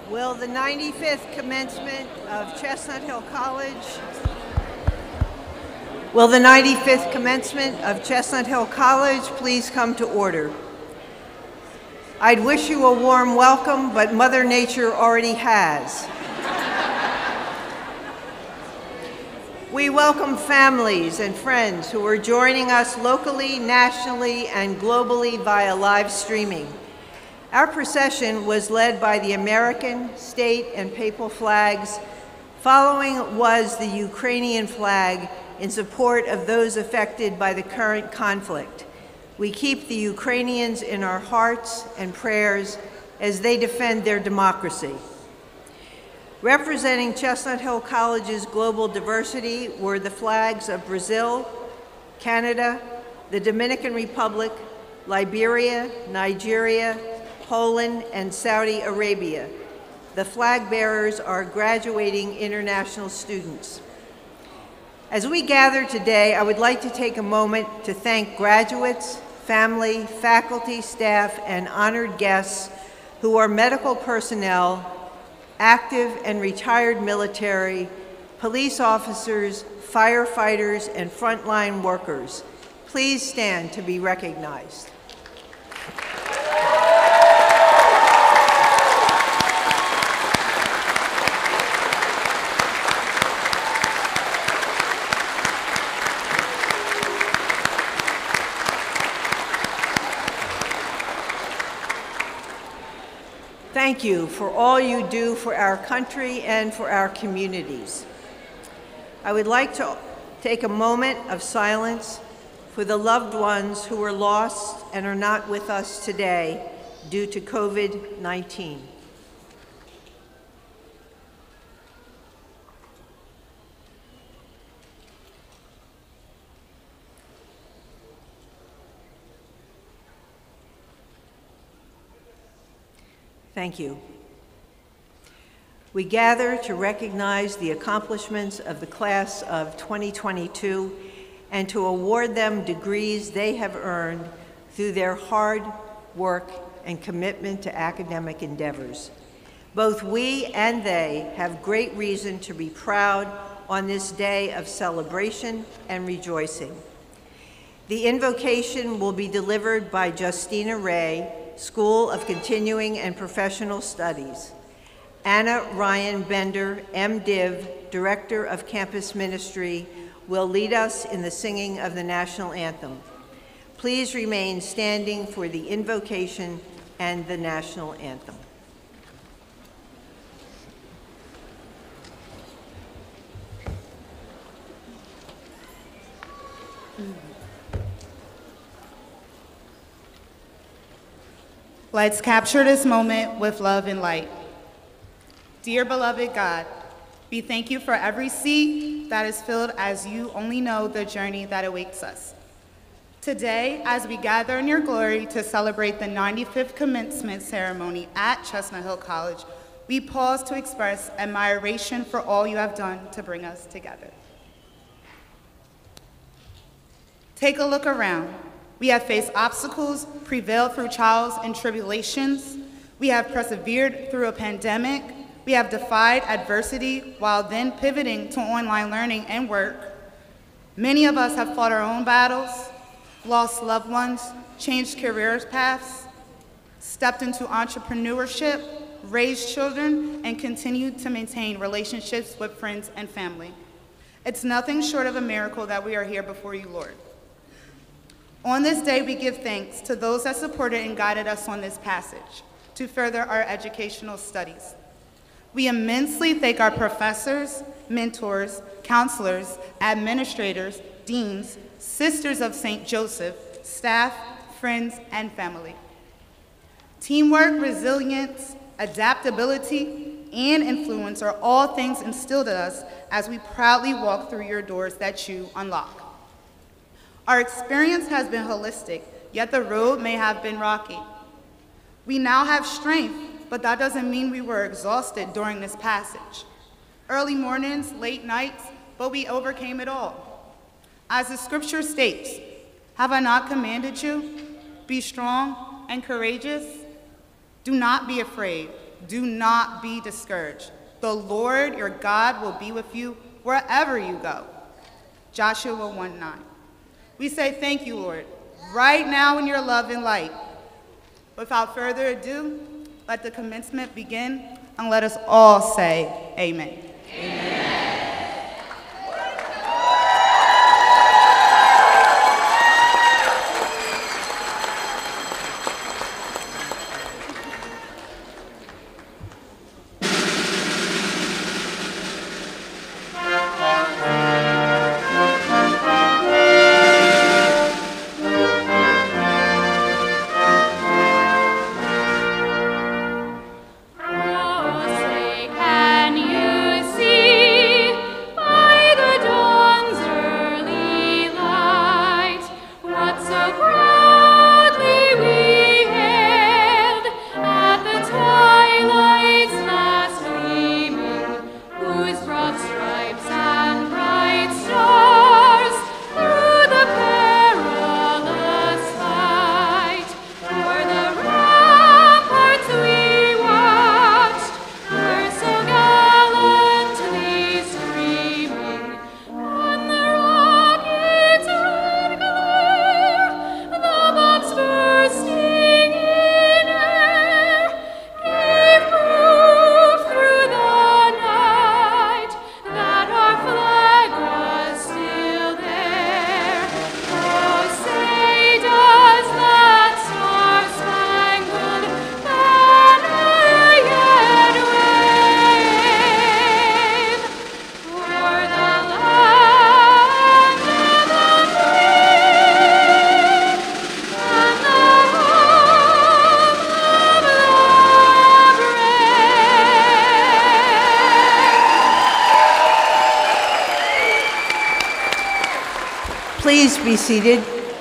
Will the 95th commencement of Chestnut Hill College please come to order? I'd wish you a warm welcome, but Mother Nature already has. We welcome families and friends who are joining us locally, nationally, and globally via live streaming. Our procession was led by the American, state, and papal flags. Following was the Ukrainian flag in support of those affected by the current conflict. We keep the Ukrainians in our hearts and prayers as they defend their democracy. Representing Chestnut Hill College's global diversity were the flags of Brazil, Canada, the Dominican Republic, Liberia, Nigeria, Poland, and Saudi Arabia. The flag bearers are graduating international students. As we gather today, I would like to take a moment to thank graduates, family, faculty, staff, and honored guests who are medical personnel, active and retired military, police officers, firefighters, and frontline workers. Please stand to be recognized. Thank you for all you do for our country and for our communities. I would like to take a moment of silence for the loved ones who were lost and are not with us today due to COVID-19. Thank you. We gather to recognize the accomplishments of the class of 2022 and to award them degrees they have earned through their hard work and commitment to academic endeavors. Both we and they have great reason to be proud on this day of celebration and rejoicing. The invocation will be delivered by Justina Ray, School of Continuing and Professional Studies. Anna Ryan Bender, MDiv, Director of Campus Ministry, will lead us in the singing of the national anthem. Please remain standing for the invocation and the national anthem. Let's capture this moment with love and light. Dear beloved God, we thank you for every seat that is filled as you only know the journey that awaits us. Today, as we gather in your glory to celebrate the 95th commencement ceremony at Chestnut Hill College, we pause to express admiration for all you have done to bring us together. Take a look around. We have faced obstacles, prevailed through trials and tribulations. We have persevered through a pandemic. We have defied adversity while then pivoting to online learning and work. Many of us have fought our own battles, lost loved ones, changed career paths, stepped into entrepreneurship, raised children, and continued to maintain relationships with friends and family. It's nothing short of a miracle that we are here before you, Lord. On this day, we give thanks to those that supported and guided us on this passage to further our educational studies. We immensely thank our professors, mentors, counselors, administrators, deans, sisters of St. Joseph, staff, friends, and family. Teamwork, resilience, adaptability, and influence are all things instilled in us as we proudly walk through your doors that you unlock. Our experience has been holistic, yet the road may have been rocky. We now have strength, but that doesn't mean we were exhausted during this passage. Early mornings, late nights, but we overcame it all. As the scripture states, have I not commanded you? Be strong and courageous. Do not be afraid, Do not be discouraged. The Lord your God will be with you wherever you go. Joshua 1:9. We say thank you, Lord, right now in your love and light. Without further ado, let the commencement begin, and let us all say amen. Amen. Please be seated.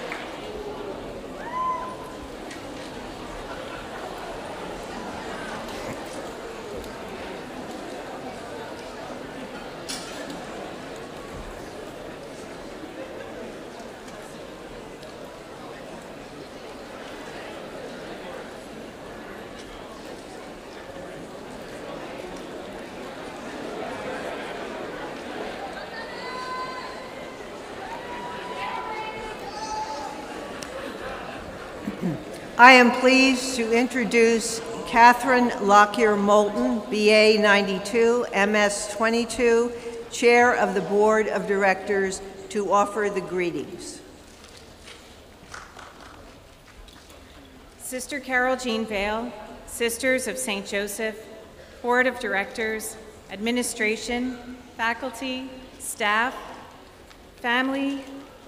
I am pleased to introduce Catherine Lockyer Moulton, BA 92, MS 22, Chair of the Board of Directors, to offer the greetings. Sister Carol Jean Vale, Sisters of St. Joseph, Board of Directors, Administration, faculty, staff, family,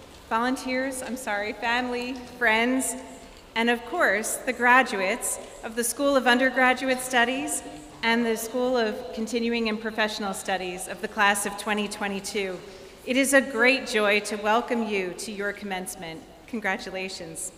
friends, and of course, the graduates of the School of Undergraduate Studies and the School of Continuing and Professional Studies of the class of 2022. It is a great joy to welcome you to your commencement. Congratulations.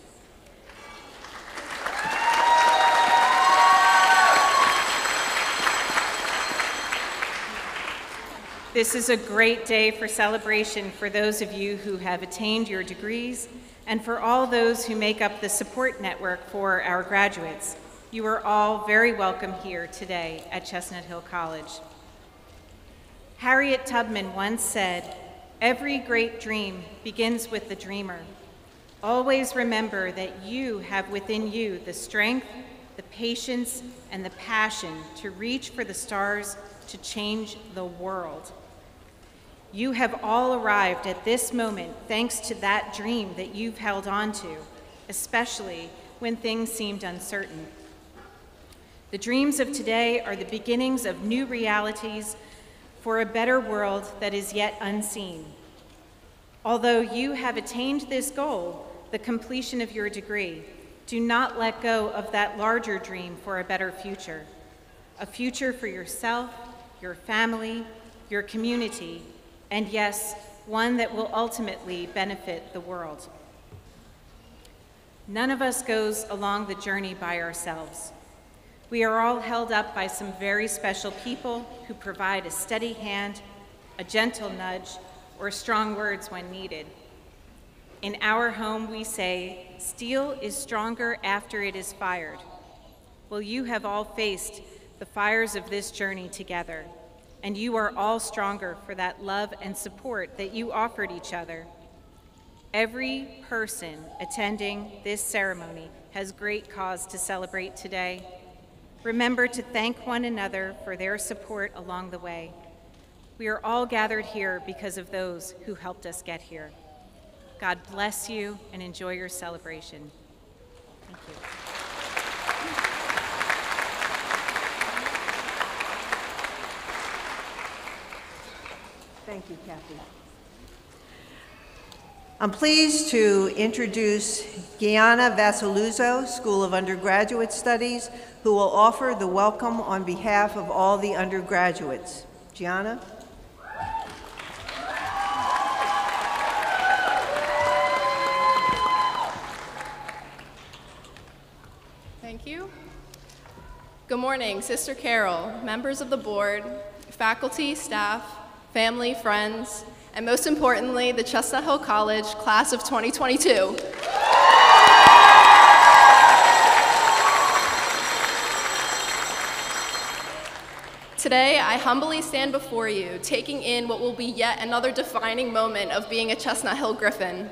This is a great day for celebration for those of you who have attained your degrees and for all those who make up the support network for our graduates. You are all very welcome here today at Chestnut Hill College. Harriet Tubman once said, "Every great dream begins with the dreamer." Always remember that you have within you the strength, the patience, and the passion to reach for the stars to change the world. You have all arrived at this moment thanks to that dream that you've held on to, especially when things seemed uncertain. The dreams of today are the beginnings of new realities for a better world that is yet unseen. Although you have attained this goal, the completion of your degree, do not let go of that larger dream for a better future. A future for yourself, your family, your community, and yes, one that will ultimately benefit the world. None of us goes along the journey by ourselves. We are all held up by some very special people who provide a steady hand, a gentle nudge, or strong words when needed. In our home, we say, "Steel is stronger after it is fired." Well, you have all faced the fires of this journey together, and you are all stronger for that love and support that you offered each other. Every person attending this ceremony has great cause to celebrate today. Remember to thank one another for their support along the way. We are all gathered here because of those who helped us get here. God bless you and enjoy your celebration. Thank you. Thank you, Kathy. I'm pleased to introduce Gianna Vasiluzzo, School of Undergraduate Studies, who will offer the welcome on behalf of all the undergraduates. Gianna? Thank you. Good morning, Sister Carol, members of the board, faculty, staff, family, friends, and most importantly, the Chestnut Hill College class of 2022. Today, I humbly stand before you, taking in what will be yet another defining moment of being a Chestnut Hill Griffin.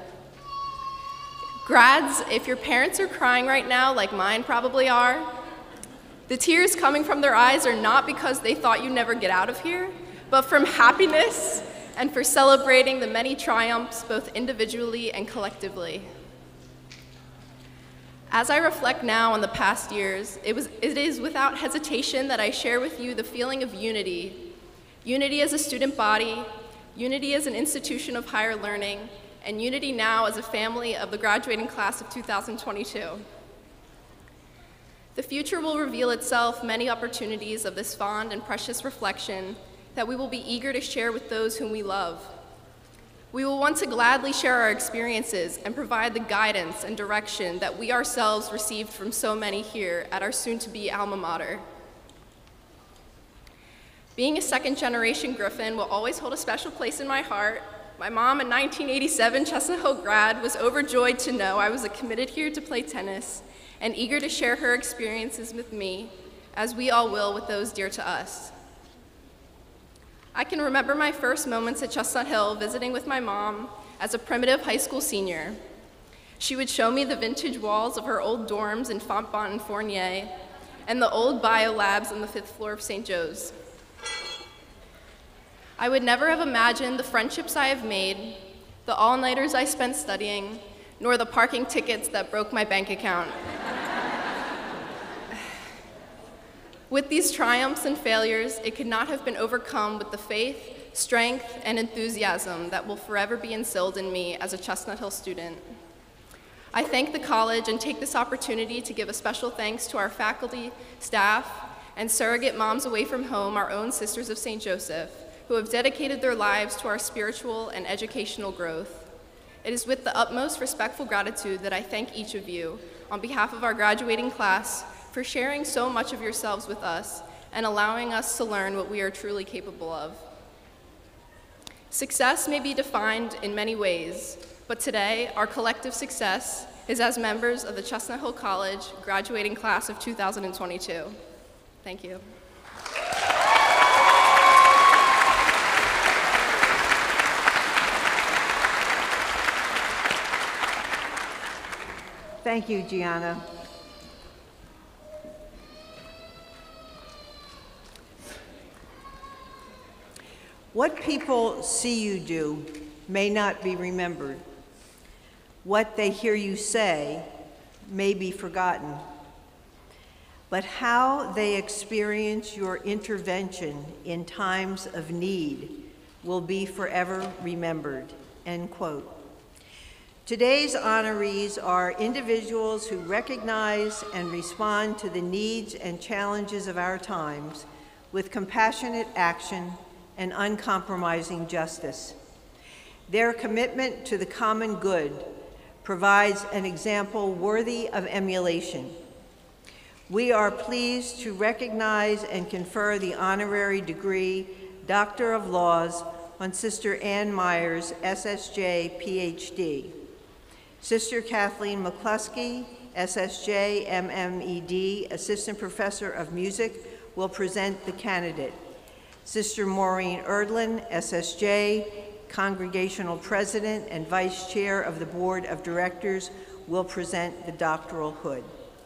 Grads, if your parents are crying right now, like mine probably are, the tears coming from their eyes are not because they thought you'd never get out of here, but from happiness and for celebrating the many triumphs, both individually and collectively. As I reflect now on the past years, it is without hesitation that I share with you the feeling of unity. Unity as a student body, unity as an institution of higher learning, and unity now as a family of the graduating class of 2022. The future will reveal itself many opportunities of this fond and precious reflection that we will be eager to share with those whom we love. We will want to gladly share our experiences and provide the guidance and direction that we ourselves received from so many here at our soon-to-be alma mater. Being a second-generation Griffin will always hold a special place in my heart. My mom, a 1987 Chestnut Hill grad, was overjoyed to know I was committed here to play tennis and eager to share her experiences with me, as we all will with those dear to us. I can remember my first moments at Chestnut Hill visiting with my mom as a primitive high school senior. She would show me the vintage walls of her old dorms in Fontbonne and Fournier and the old bio labs on the 5th floor of St. Joe's. I would never have imagined the friendships I have made, the all-nighters I spent studying, nor the parking tickets that broke my bank account. With these triumphs and failures, it could not have been overcome with the faith, strength, and enthusiasm that will forever be instilled in me as a Chestnut Hill student. I thank the college and take this opportunity to give a special thanks to our faculty, staff, and surrogate moms away from home, our own Sisters of St. Joseph, who have dedicated their lives to our spiritual and educational growth. It is with the utmost respectful gratitude that I thank each of you, on behalf of our graduating class, for sharing so much of yourselves with us and allowing us to learn what we are truly capable of. Success may be defined in many ways, but today our collective success is as members of the Chestnut Hill College graduating class of 2022. Thank you. Thank you, Gianna. What people see you do may not be remembered. What they hear you say may be forgotten. But how they experience your intervention in times of need will be forever remembered, end quote. Today's honorees are individuals who recognize and respond to the needs and challenges of our times with compassionate action and uncompromising justice. Their commitment to the common good provides an example worthy of emulation. We are pleased to recognize and confer the honorary degree Doctor of Laws on Sister Ann Myers, SSJ, PhD. Sister Kathleen McCluskey, SSJ, MMED, Assistant Professor of Music, will present the candidate. Sister Maureen Erdlin, SSJ, Congregational President and Vice Chair of the Board of Directors, will present the doctoral hood.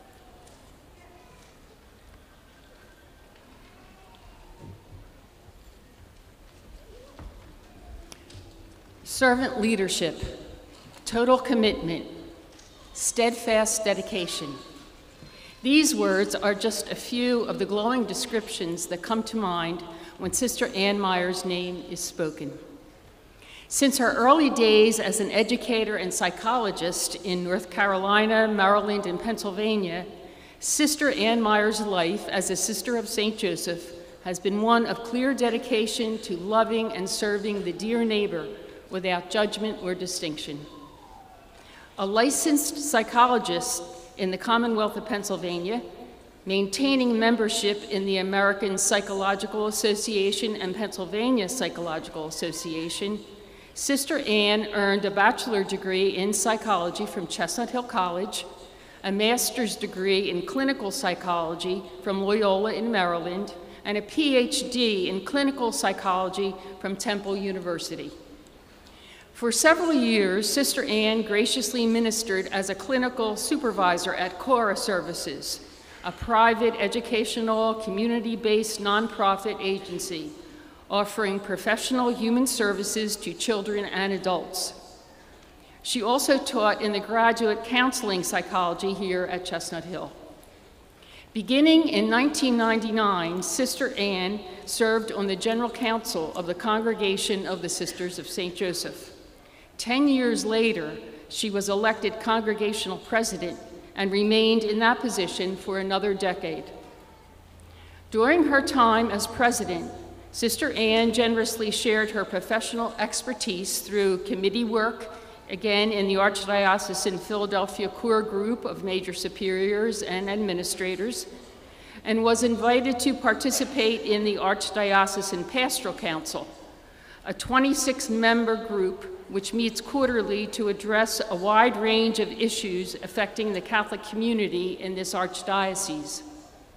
Servant leadership, total commitment, steadfast dedication. These words are just a few of the glowing descriptions that come to mind when Sister Ann Meyer's name is spoken. Since her early days as an educator and psychologist in North Carolina, Maryland, and Pennsylvania, Sister Ann Meyer's life as a Sister of St. Joseph has been one of clear dedication to loving and serving the dear neighbor without judgment or distinction. A licensed psychologist in the Commonwealth of Pennsylvania, maintaining membership in the American Psychological Association and Pennsylvania Psychological Association, Sister Ann earned a bachelor's degree in psychology from Chestnut Hill College, a master's degree in clinical psychology from Loyola in Maryland, and a PhD in clinical psychology from Temple University. For several years, Sister Ann graciously ministered as a clinical supervisor at Cora Services, a private educational, community-based nonprofit agency offering professional human services to children and adults. She also taught in the graduate counseling psychology here at Chestnut Hill. Beginning in 1999, Sister Ann served on the General Council of the Congregation of the Sisters of St. Joseph. 10 years later, she was elected congregational president and remained in that position for another decade. During her time as president, Sister Ann generously shared her professional expertise through committee work, again in the Archdiocesan Philadelphia Core Group of Major Superiors and Administrators, and was invited to participate in the Archdiocesan Pastoral Council, a 26-member group which meets quarterly to address a wide range of issues affecting the Catholic community in this archdiocese.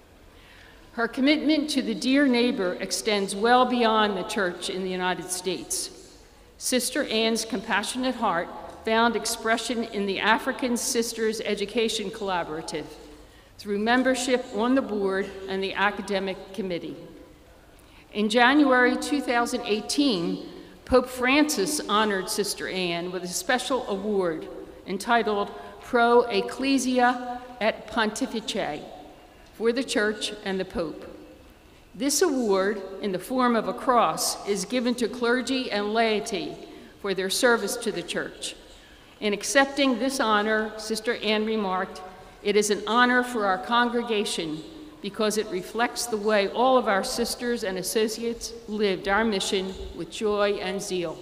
Her commitment to the dear neighbor extends well beyond the church in the United States. Sister Ann's compassionate heart found expression in the African Sisters Education Collaborative through membership on the board and the academic committee. In January 2018, Pope Francis honored Sister Ann with a special award entitled Pro Ecclesia et Pontifice for the Church and the Pope. This award, in the form of a cross, is given to clergy and laity for their service to the Church. In accepting this honor, Sister Ann remarked, "It is an honor for our congregation because it reflects the way all of our sisters and associates lived our mission with joy and zeal."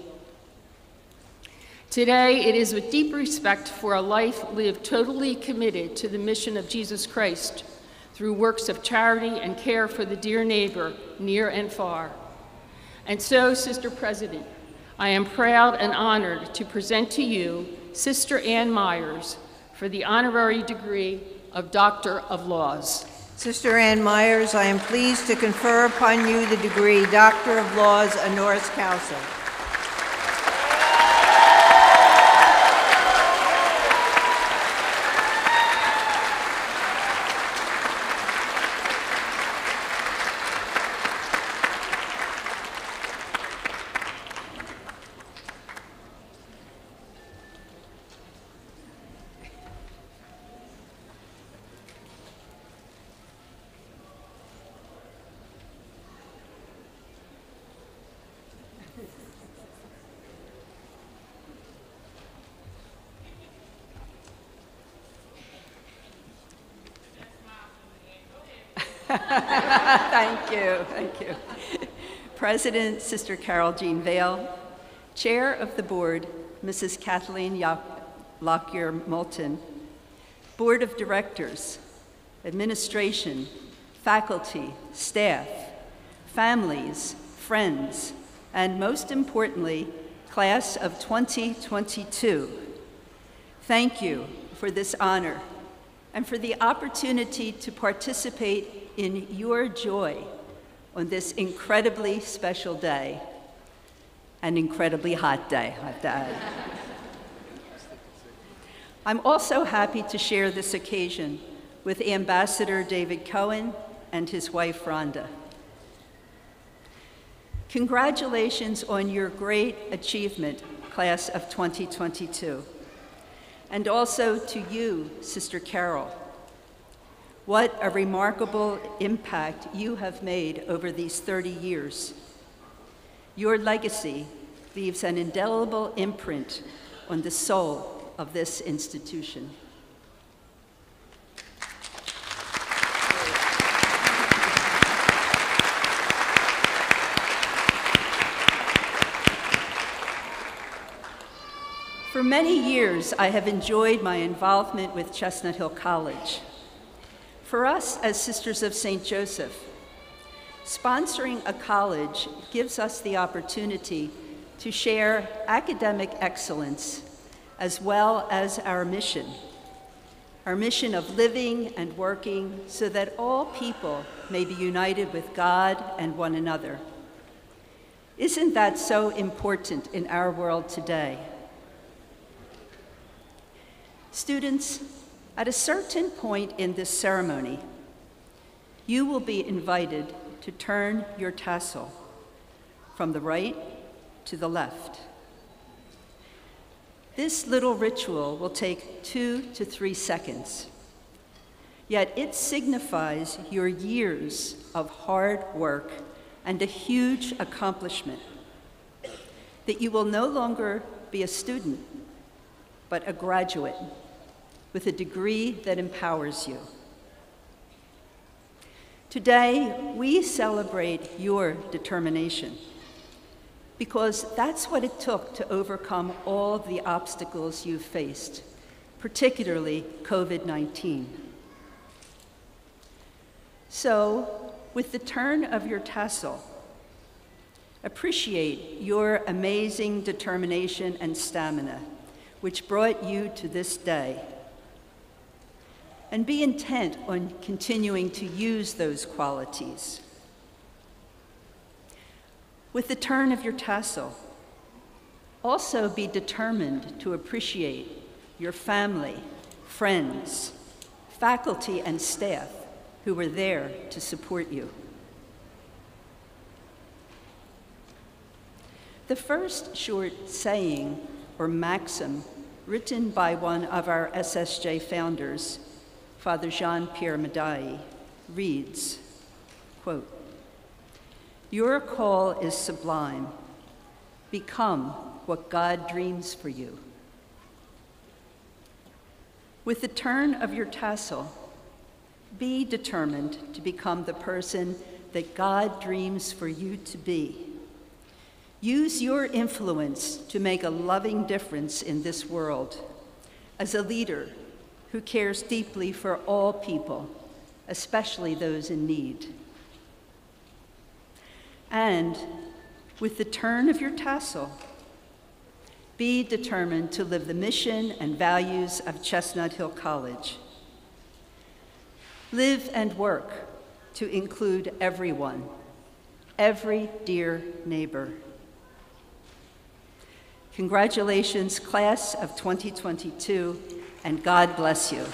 Today, it is with deep respect for a life lived totally committed to the mission of Jesus Christ through works of charity and care for the dear neighbor, near and far. And so, Sister President, I am proud and honored to present to you Sister Ann Myers for the honorary degree of Doctor of Laws. Sister Ann Myers, I am pleased to confer upon you the degree Doctor of Laws honoris causa. Thank you. President, Sister Carol Jean Vale, Chair of the Board, Mrs. Kathleen Lockyer-Moulton, Board of Directors, Administration, faculty, staff, families, friends, and most importantly, class of 2022. Thank you for this honor and for the opportunity to participate in your joy on this incredibly special day, an incredibly hot day, I have to add. I'm also happy to share this occasion with Ambassador David Cohen and his wife, Rhonda. Congratulations on your great achievement, class of 2022. And also to you, Sister Carol. What a remarkable impact you have made over these 30 years. Your legacy leaves an indelible imprint on the soul of this institution. For many years, I have enjoyed my involvement with Chestnut Hill College. For us as Sisters of St. Joseph, sponsoring a college gives us the opportunity to share academic excellence as well as our mission of living and working so that all people may be united with God and one another. Isn't that so important in our world today? Students, at a certain point in this ceremony, you will be invited to turn your tassel from the right to the left. This little ritual will take 2 to 3 seconds, yet it signifies your years of hard work and a huge accomplishment, that you will no longer be a student, but a graduate with a degree that empowers you. Today, we celebrate your determination because that's what it took to overcome all the obstacles you've faced, particularly COVID-19. So, with the turn of your tassel, appreciate your amazing determination and stamina, which brought you to this day. And be intent on continuing to use those qualities. With the turn of your tassel, also be determined to appreciate your family, friends, faculty, and staff who were there to support you. The first short saying or maxim written by one of our SSJ founders, Father Jean-Pierre Médaille, reads, quote, "Your call is sublime. Become what God dreams for you." With the turn of your tassel, be determined to become the person that God dreams for you to be. Use your influence to make a loving difference in this world as a leader who cares deeply for all people, especially those in need. And with the turn of your tassel, be determined to live the mission and values of Chestnut Hill College. Live and work to include everyone, every dear neighbor. Congratulations, class of 2022, and God bless you.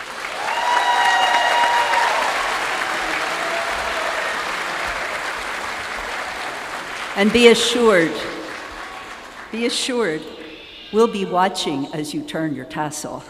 And be assured, we'll be watching as you turn your tassel.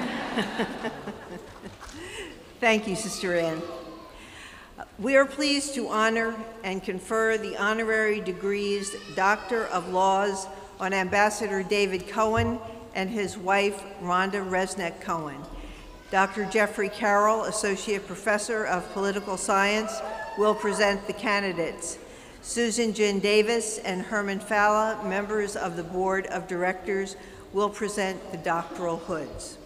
Thank you, Sister Ann. We are pleased to honor and confer the honorary degrees Doctor of Laws on Ambassador David Cohen and his wife, Rhonda Resnick Cohen. Dr. Jeffrey Carroll, Associate Professor of Political Science, will present the candidates. Susan Jin Davis and Herman Falla, members of the Board of Directors, will present the doctoral hoods.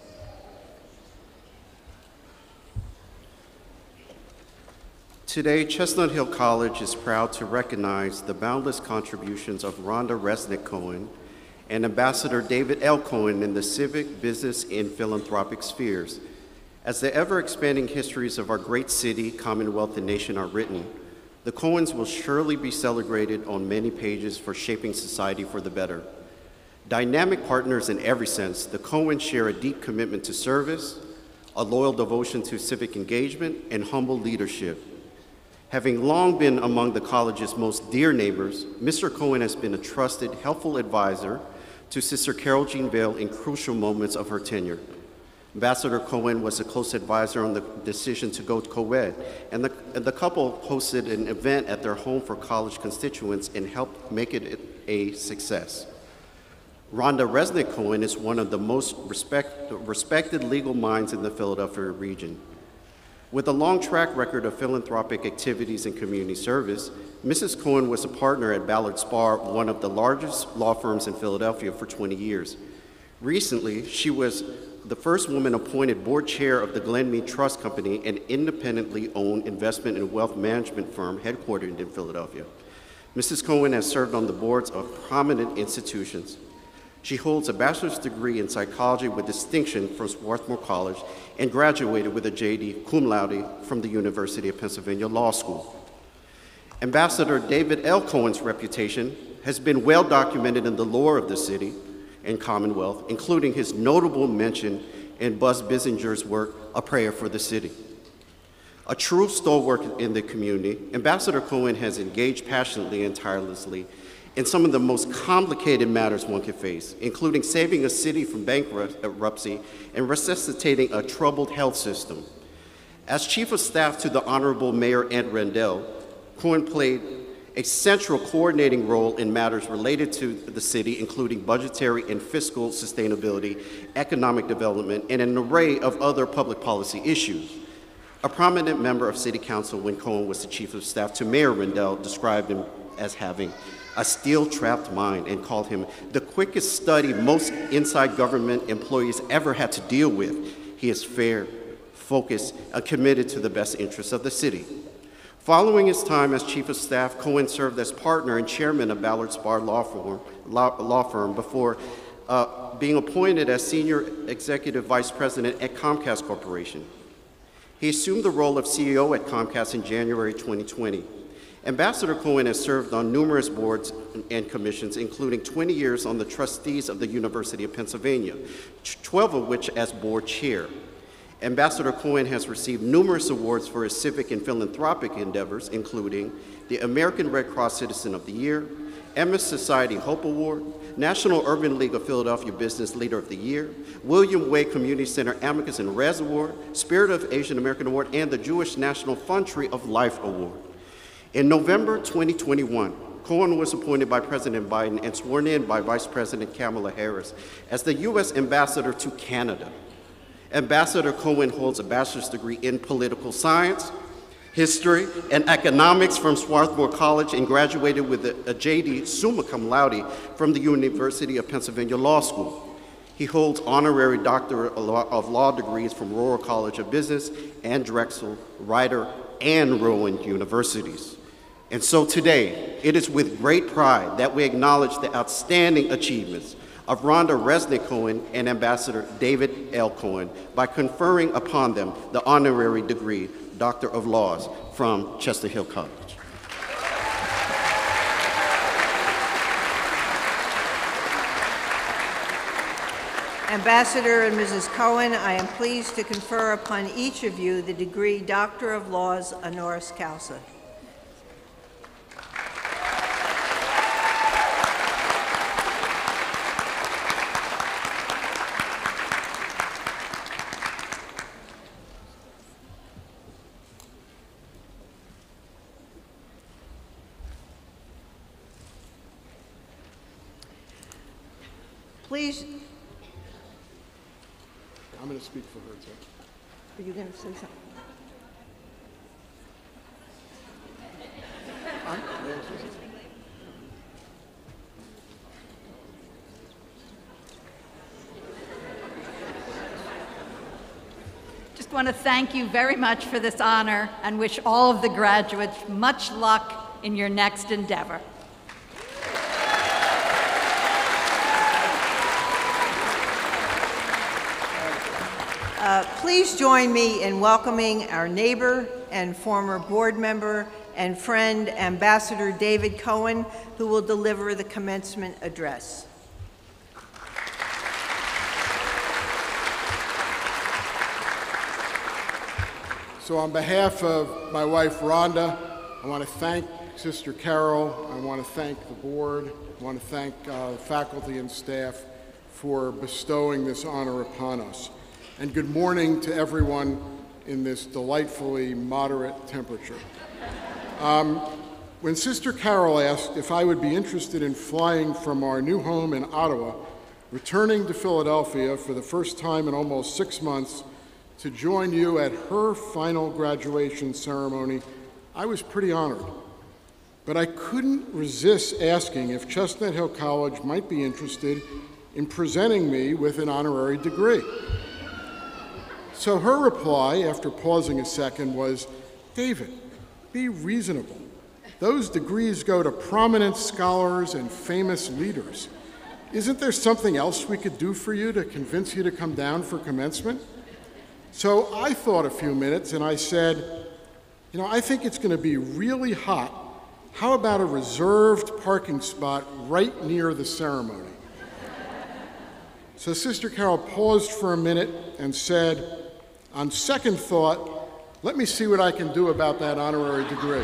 Today, Chestnut Hill College is proud to recognize the boundless contributions of Rhonda Resnick Cohen and Ambassador David L. Cohen in the civic, business, and philanthropic spheres. As the ever-expanding histories of our great city, Commonwealth, and nation are written, the Cohens will surely be celebrated on many pages for shaping society for the better. Dynamic partners in every sense, the Cohens share a deep commitment to service, a loyal devotion to civic engagement, and humble leadership. Having long been among the college's most dear neighbors, Mr. Cohen has been a trusted, helpful advisor to Sister Carol Jean Vail in crucial moments of her tenure. Ambassador Cohen was a close advisor on the decision to go co-ed, and the couple hosted an event at their home for college constituents and helped make it a success. Rhonda Resnick Cohen is one of the most respected legal minds in the Philadelphia region. With a long track record of philanthropic activities and community service, Mrs. Cohen was a partner at Ballard Spahr, one of the largest law firms in Philadelphia, for 20 years. Recently, she was the first woman appointed board chair of the Glenmead Trust Company, an independently owned investment and wealth management firm headquartered in Philadelphia. Mrs. Cohen has served on the boards of prominent institutions. She holds a bachelor's degree in psychology with distinction from Swarthmore College and graduated with a JD cum laude from the University of Pennsylvania Law School. Ambassador David L. Cohen's reputation has been well documented in the lore of the city and Commonwealth, including his notable mention in Buzz Bissinger's work, A Prayer for the City. A true stalwart in the community, Ambassador Cohen has engaged passionately and tirelessly in some of the most complicated matters one could face, including saving a city from bankruptcy and resuscitating a troubled health system. As Chief of Staff to the Honorable Mayor Ed Rendell, Cohen played a central coordinating role in matters related to the city, including budgetary and fiscal sustainability, economic development, and an array of other public policy issues. A prominent member of City Council when Cohen was the Chief of Staff to Mayor Rendell described him as having a steel-trapped mind and called him the quickest study most inside government employees ever had to deal with. He is fair, focused, and committed to the best interests of the city. Following his time as Chief of Staff, Cohen served as partner and chairman of Ballard Spahr law firm before being appointed as Senior Executive Vice President at Comcast Corporation. He assumed the role of CEO at Comcast in January 2020. Ambassador Cohen has served on numerous boards and commissions, including 20 years on the trustees of the University of Pennsylvania, 12 of which as board chair. Ambassador Cohen has received numerous awards for his civic and philanthropic endeavors, including the American Red Cross Citizen of the Year, Emmis Society Hope Award, National Urban League of Philadelphia Business Leader of the Year, William Way Community Center Amicus and Res Award, Spirit of Asian American Award, and the Jewish National Fund Tree of Life Award. In November 2021, Cohen was appointed by President Biden and sworn in by Vice President Kamala Harris as the U.S. Ambassador to Canada. Ambassador Cohen holds a bachelor's degree in political science, history, and economics from Swarthmore College and graduated with a JD summa cum laude from the University of Pennsylvania Law School. He holds honorary Doctor of Law degrees from Royal College of Business and Drexel, Rider, and Rowan universities. And so today, it is with great pride that we acknowledge the outstanding achievements of Rhonda Resnick Cohen and Ambassador David L. Cohen by conferring upon them the honorary degree, Doctor of Laws, from Chestnut Hill College. Ambassador and Mrs. Cohen, I am pleased to confer upon each of you the degree Doctor of Laws honoris causa. Please. I'm going to speak for her, too. Are you going to say something? Just want to thank you very much for this honor and wish all of the graduates much luck in your next endeavor. Please join me in welcoming our neighbor and former board member and friend, Ambassador David Cohen, who will deliver the commencement address. So on behalf of my wife, Rhonda, I want to thank Sister Carol. I want to thank the board. I want to thank faculty and staff for bestowing this honor upon us. And good morning to everyone in this delightfully moderate temperature. When Sister Carol asked if I would be interested in flying from our new home in Ottawa, returning to Philadelphia for the first time in almost 6 months to join you at her final graduation ceremony, I was pretty honored. But I couldn't resist asking if Chestnut Hill College might be interested in presenting me with an honorary degree. So her reply, after pausing a second, was, "David, be reasonable. Those degrees go to prominent scholars and famous leaders. Isn't there something else we could do for you to convince you to come down for commencement?" So I thought a few minutes and I said, I think it's going to be really hot. How about a reserved parking spot right near the ceremony? So Sister Carol paused for a minute and said, "On second thought, let me see what I can do about that honorary degree."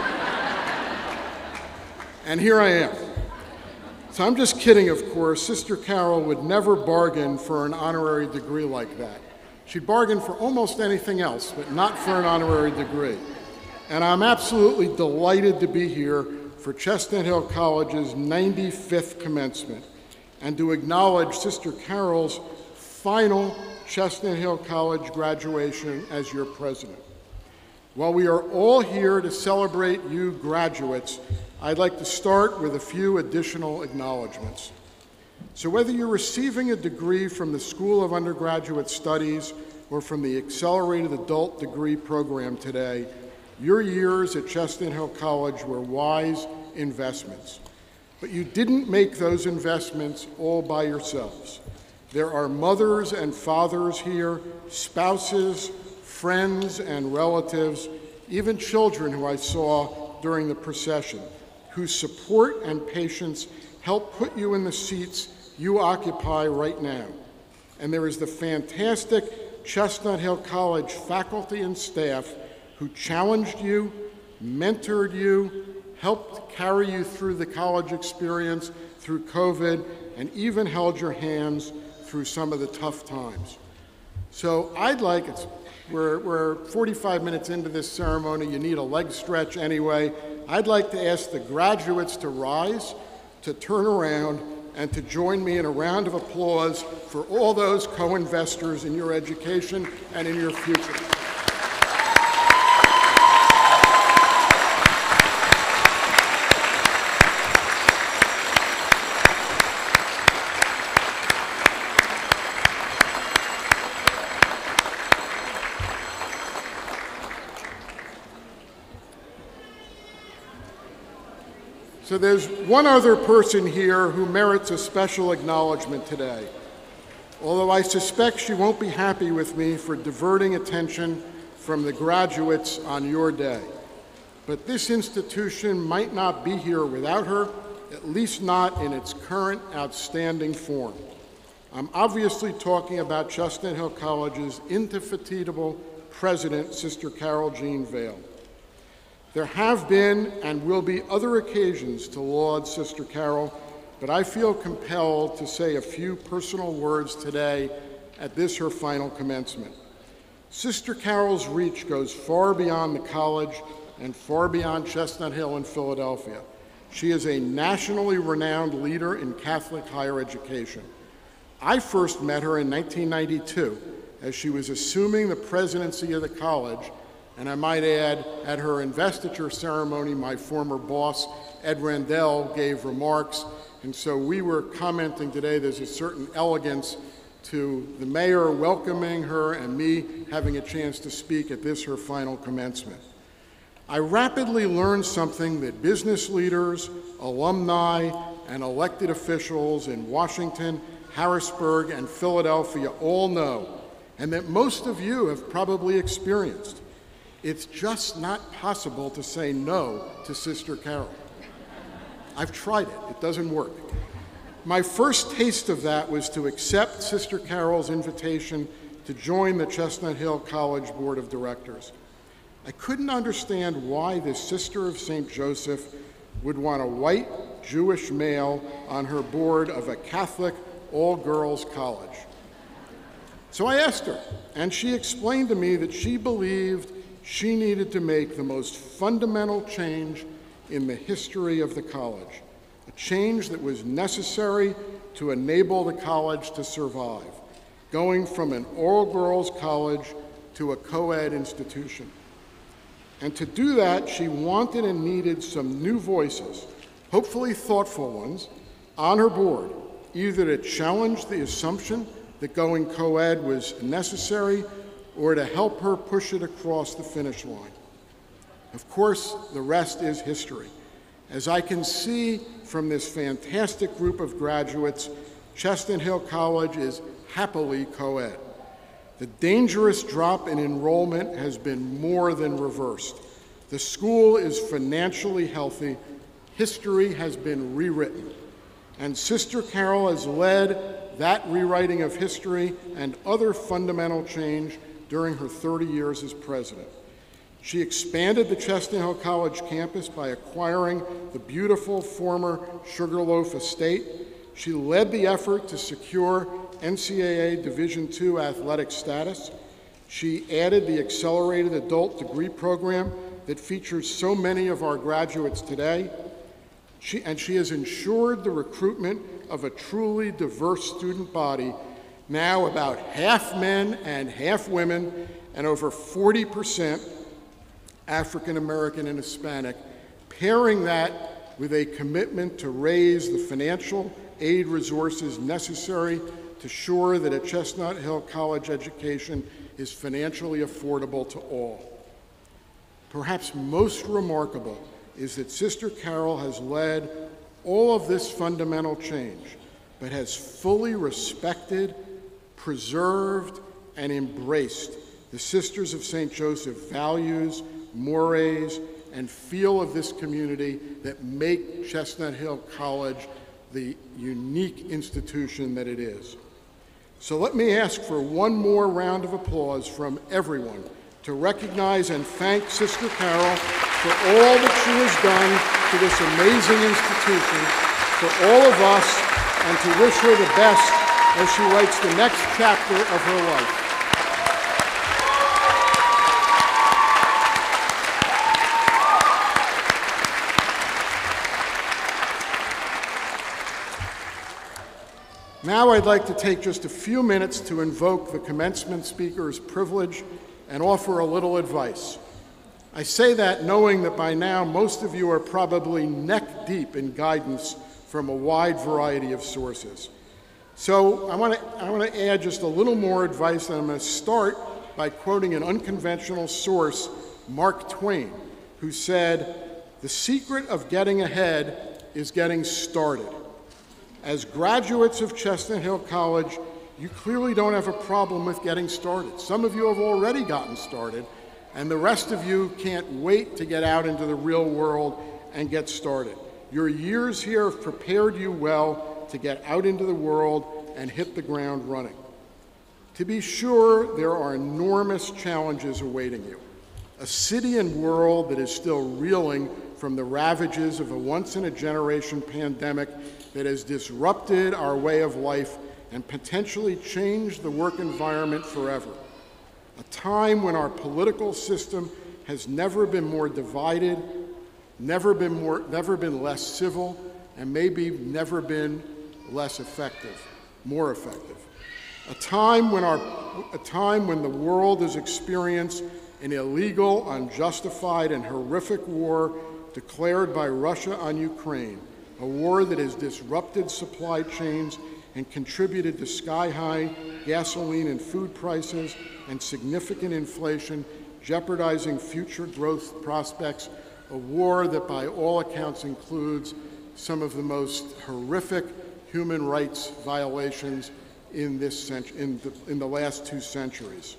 And here I am. So I'm just kidding, of course. Sister Carol would never bargain for an honorary degree like that. She'd bargain for almost anything else, but not for an honorary degree. And I'm absolutely delighted to be here for Chestnut Hill College's 95th commencement and to acknowledge Sister Carol's final Chestnut Hill College graduation as your president. While we are all here to celebrate you graduates, I'd like to start with a few additional acknowledgments. So whether you're receiving a degree from the School of Undergraduate Studies or from the Accelerated Adult Degree Program today, your years at Chestnut Hill College were wise investments. But you didn't make those investments all by yourselves. There are mothers and fathers here, spouses, friends and relatives, even children who I saw during the procession, whose support and patience help put you in the seats you occupy right now. And there is the fantastic Chestnut Hill College faculty and staff who challenged you, mentored you, helped carry you through the college experience, through COVID, and even held your hands through some of the tough times. So we're 45 minutes into this ceremony. You need a leg stretch anyway. I'd like to ask the graduates to rise, to turn around, and to join me in a round of applause for all those co-investors in your education and in your future. So there's one other person here who merits a special acknowledgement today, although I suspect she won't be happy with me for diverting attention from the graduates on your day. But this institution might not be here without her, at least not in its current outstanding form. I'm obviously talking about Chestnut Hill College's indefatigable president, Sister Carol Jean Vail. There have been and will be other occasions to laud Sister Carol, but I feel compelled to say a few personal words today at this, her final commencement. Sister Carol's reach goes far beyond the college and far beyond Chestnut Hill in Philadelphia. She is a nationally renowned leader in Catholic higher education. I first met her in 1992 as she was assuming the presidency of the college. And I might add, at her investiture ceremony, my former boss, Ed Randell, gave remarks. And so we were commenting today, there's a certain elegance to the mayor welcoming her and me having a chance to speak at this, her final commencement. I rapidly learned something that business leaders, alumni, and elected officials in Washington, Harrisburg, and Philadelphia all know, and that most of you have probably experienced. It's just not possible to say no to Sister Carol. I've tried it. It doesn't work. My first taste of that was to accept Sister Carol's invitation to join the Chestnut Hill College Board of Directors. I couldn't understand why this Sister of St. Joseph would want a white Jewish male on her board of a Catholic all-girls college. So I asked her, and she explained to me that she believed she needed to make the most fundamental change in the history of the college, a change that was necessary to enable the college to survive, going from an all-girls college to a co-ed institution. And to do that, she wanted and needed some new voices, hopefully thoughtful ones, on her board, either to challenge the assumption that going co-ed was necessary or to help her push it across the finish line. Of course, the rest is history. As I can see from this fantastic group of graduates, Chestnut Hill College is happily co-ed. The dangerous drop in enrollment has been more than reversed. The school is financially healthy. History has been rewritten. And Sister Carol has led that rewriting of history and other fundamental change during her 30 years as president. She expanded the Chestnut Hill College campus by acquiring the beautiful former Sugarloaf estate. She led the effort to secure NCAA Division II athletic status. She added the accelerated adult degree program that features so many of our graduates today. She has ensured the recruitment of a truly diverse student body, now about half men and half women, and over 40% African American and Hispanic, pairing that with a commitment to raise the financial aid resources necessary to ensure that a Chestnut Hill College education is financially affordable to all. Perhaps most remarkable is that Sister Carol has led all of this fundamental change, but has fully respected, preserved, and embraced the Sisters of St. Joseph values, mores, and feel of this community that make Chestnut Hill College the unique institution that it is. So let me ask for one more round of applause from everyone to recognize and thank Sister Carol for all that she has done to this amazing institution, for all of us, and to wish her the best as she writes the next chapter of her life. Now I'd like to take just a few minutes to invoke the commencement speaker's privilege and offer a little advice. I say that knowing that by now most of you are probably neck deep in guidance from a wide variety of sources. So I want to add just a little more advice, and I'm going to start by quoting an unconventional source, Mark Twain, who said, "The secret of getting ahead is getting started." As graduates of Chestnut Hill College, you clearly don't have a problem with getting started. Some of you have already gotten started, and the rest of you can't wait to get out into the real world and get started. Your years here have prepared you well to get out into the world and hit the ground running. To be sure, there are enormous challenges awaiting you. A city and world that is still reeling from the ravages of a once-in-a-generation pandemic that has disrupted our way of life and potentially changed the work environment forever. A time when our political system has never been more divided, never been less civil, and maybe never been less effective, more effective. A time when the world has experienced an illegal, unjustified, and horrific war declared by Russia on Ukraine, a war that has disrupted supply chains and contributed to sky-high gasoline and food prices and significant inflation, jeopardizing future growth prospects, a war that by all accounts includes some of the most horrific human rights violations in the last 2 centuries.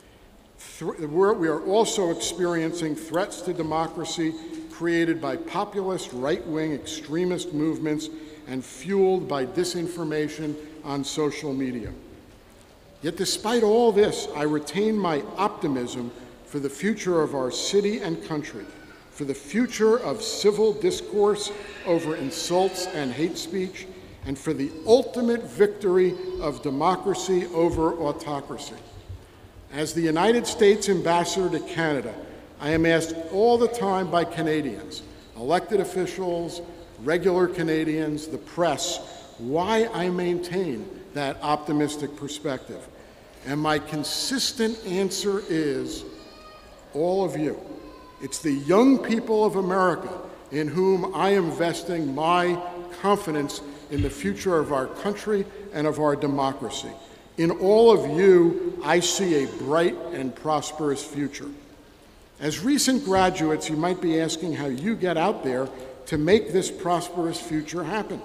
We are also experiencing threats to democracy created by populist right-wing extremist movements and fueled by disinformation on social media. Yet despite all this, I retain my optimism for the future of our city and country, for the future of civil discourse over insults and hate speech, and for the ultimate victory of democracy over autocracy. As the United States Ambassador to Canada, I am asked all the time by Canadians, elected officials, regular Canadians, the press, why I maintain that optimistic perspective. And my consistent answer is, all of you. It's the young people of America in whom I am vesting my confidence in the future of our country and of our democracy. In all of you, I see a bright and prosperous future. As recent graduates, you might be asking how you get out there to make this prosperous future happen.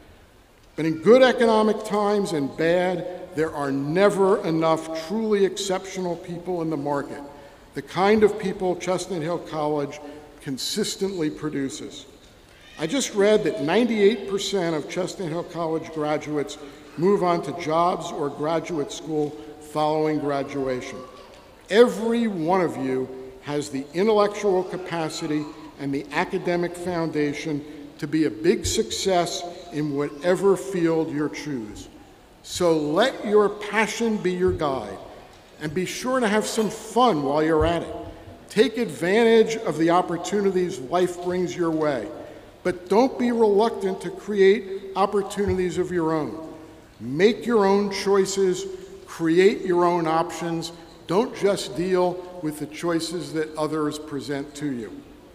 But in good economic times and bad, there are never enough truly exceptional people in the market, the kind of people Chestnut Hill College consistently produces. I just read that 98% of Chestnut Hill College graduates move on to jobs or graduate school following graduation. Every one of you has the intellectual capacity and the academic foundation to be a big success in whatever field you choose. So let your passion be your guide, and be sure to have some fun while you're at it. Take advantage of the opportunities life brings your way, but don't be reluctant to create opportunities of your own. Make your own choices, create your own options. Don't just deal with the choices that others present to you.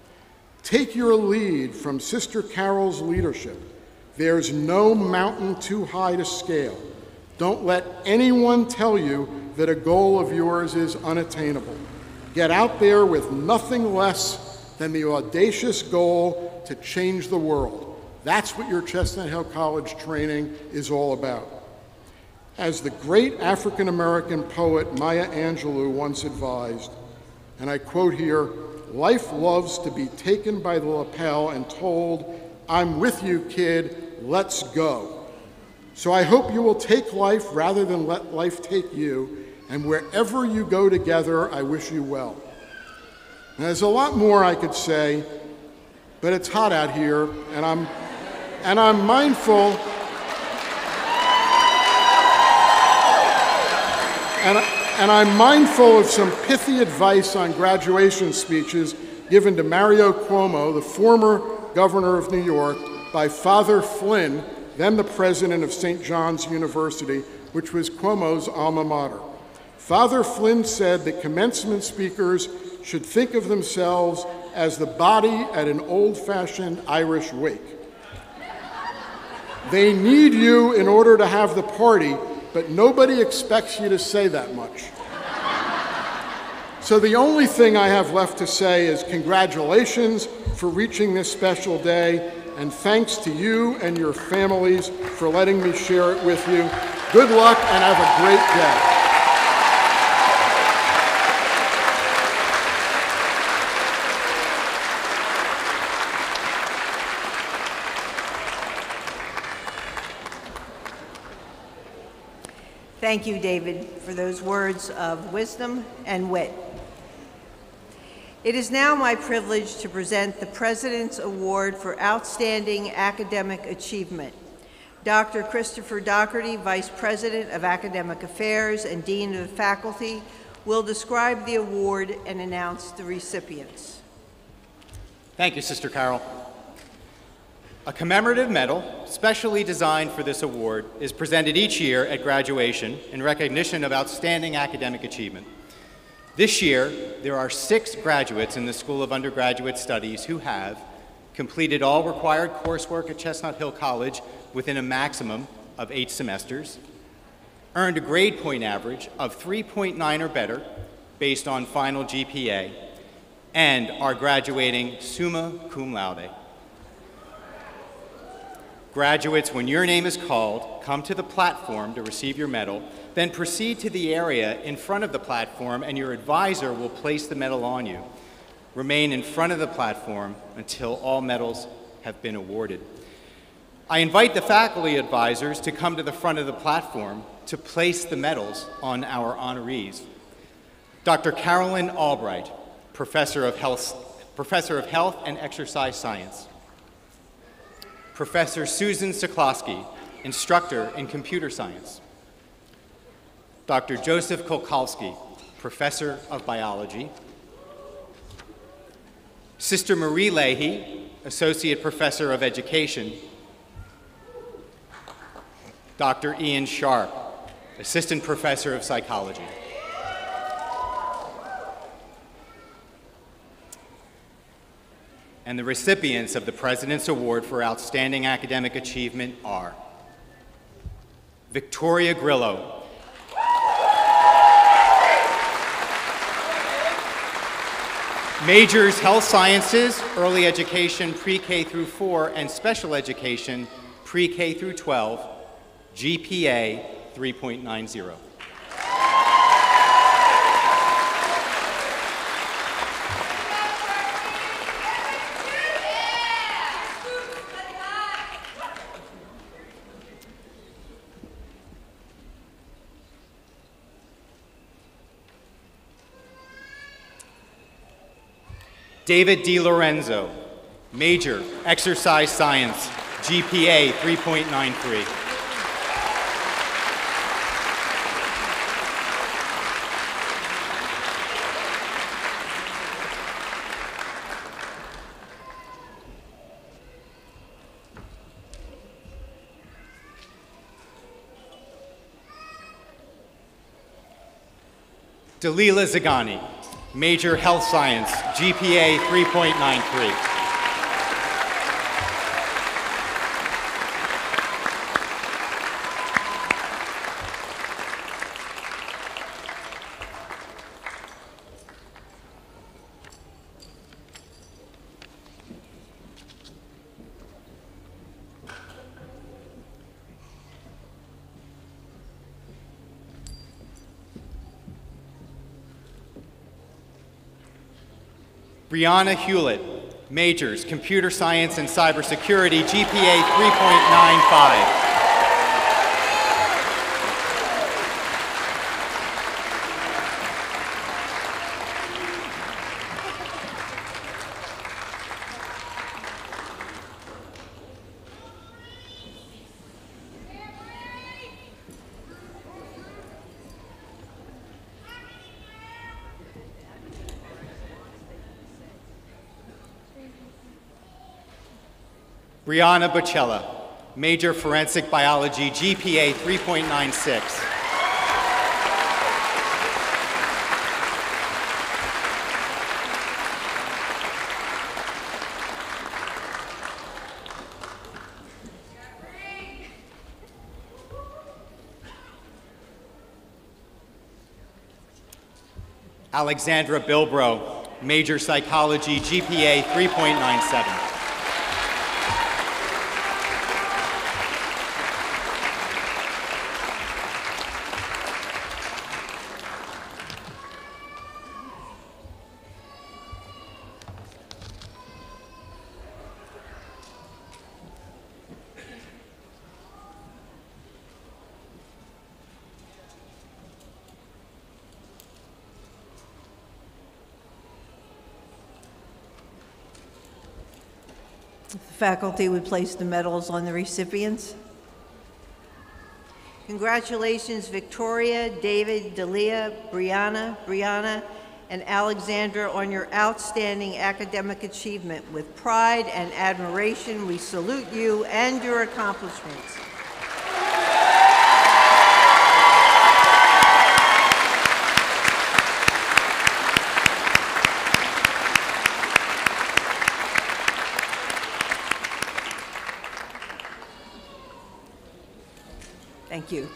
Take your lead from Sister Carol's leadership. There's no mountain too high to scale. Don't let anyone tell you that a goal of yours is unattainable. Get out there with nothing less than the audacious goal to change the world. That's what your Chestnut Hill College training is all about. As the great African-American poet Maya Angelou once advised, and I quote here, "Life loves to be taken by the lapel and told, 'I'm with you, kid, let's go.' So I hope you will take life rather than let life take you, and wherever you go together, I wish you well." Now, there's a lot more I could say, but it's hot out here, and I'm mindful. And I'm mindful of some pithy advice on graduation speeches given to Mario Cuomo, the former governor of New York, by Father Flynn, then the president of St. John's University, which was Cuomo's alma mater. Father Flynn said that commencement speakers should think of themselves as the body at an old-fashioned Irish wake. They need you in order to have the party, but nobody expects you to say that much. So the only thing I have left to say is congratulations for reaching this special day, and thanks to you and your families for letting me share it with you. Good luck and have a great day. Thank you, David, for those words of wisdom and wit. It is now my privilege to present the President's Award for Outstanding Academic Achievement. Dr. Christopher Doherty, Vice President of Academic Affairs and Dean of the Faculty, will describe the award and announce the recipients. Thank you, Sister Carol. A commemorative medal, specially designed for this award, is presented each year at graduation in recognition of outstanding academic achievement. This year, there are 6 graduates in the School of Undergraduate Studies who have completed all required coursework at Chestnut Hill College within a maximum of 8 semesters, earned a grade point average of 3.9 or better based on final GPA, and are graduating summa cum laude. Graduates, when your name is called, come to the platform to receive your medal, then proceed to the area in front of the platform and your advisor will place the medal on you. Remain in front of the platform until all medals have been awarded. I invite the faculty advisors to come to the front of the platform to place the medals on our honorees. Dr. Carolyn Albright, Professor of Health and Exercise Science. Professor Susan Sokolowski, Instructor in Computer Science. Dr. Joseph Kolkowski, Professor of Biology. Sister Marie Leahy, Associate Professor of Education. Dr. Ian Sharp, Assistant Professor of Psychology. And the recipients of the President's Award for Outstanding Academic Achievement are Victoria Grillo. Majors Health Sciences, Early Education, Pre-K through 4, and Special Education, Pre-K through 12, GPA 3.90. David DiLorenzo, Major, Exercise Science, GPA 3.93. Dalila Zagani, Major Health Science, GPA 3.93. Brianna Hewlett, Majors, Computer Science and Cybersecurity, GPA 3.95. Brianna Bocella, Major Forensic Biology, GPA 3.96. Alexandra Bilbro, Major Psychology, GPA 3.97. Faculty would place the medals on the recipients. Congratulations, Victoria, David, Dalia, Brianna, and Alexandra on your outstanding academic achievement. With pride and admiration, we salute you and your accomplishments. Thank you.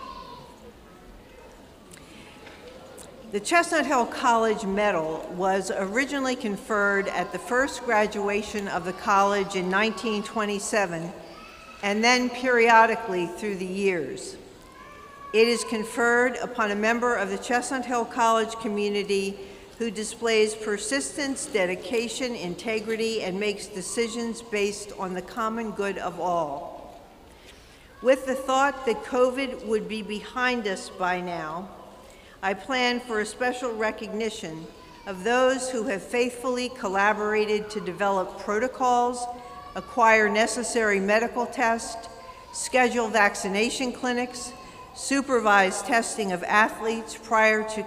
The Chestnut Hill College Medal was originally conferred at the first graduation of the college in 1927 and then periodically through the years. It is conferred upon a member of the Chestnut Hill College community who displays persistence, dedication, integrity, and makes decisions based on the common good of all. With the thought that COVID would be behind us by now, I plan for a special recognition of those who have faithfully collaborated to develop protocols, acquire necessary medical tests, schedule vaccination clinics, supervise testing of athletes prior to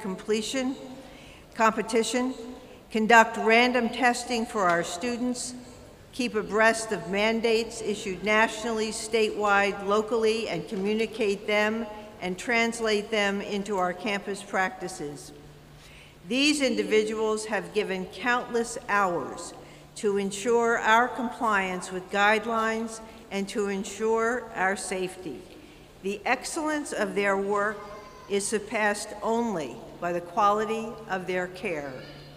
competition, conduct random testing for our students, keep abreast of mandates issued nationally, statewide, locally, and communicate them and translate them into our campus practices. These individuals have given countless hours to ensure our compliance with guidelines and to ensure our safety. The excellence of their work is surpassed only by the quality of their care.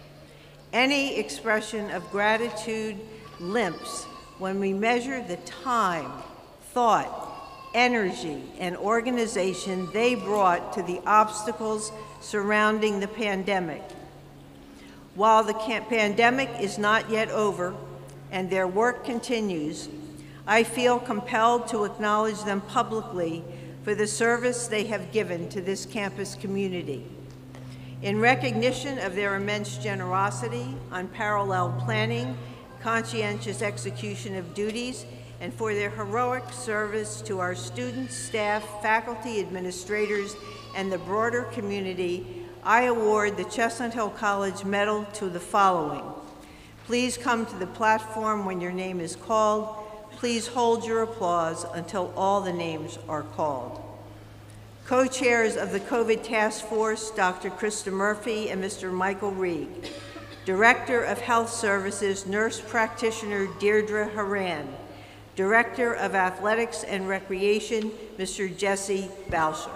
Any expression of gratitude limps when we measure the time, thought, energy, and organization they brought to the obstacles surrounding the pandemic. While the pandemic is not yet over and their work continues, I feel compelled to acknowledge them publicly for the service they have given to this campus community. In recognition of their immense generosity, unparalleled planning, conscientious execution of duties, and for their heroic service to our students, staff, faculty, administrators, and the broader community, I award the Chestnut Hill College Medal to the following. Please come to the platform when your name is called. Please hold your applause until all the names are called. Co-chairs of the COVID Task Force, Dr. Krista Murphy and Mr. Michael Reed. Director of Health Services, Nurse Practitioner Deirdre Haran. Director of Athletics and Recreation, Mr. Jesse Balsher.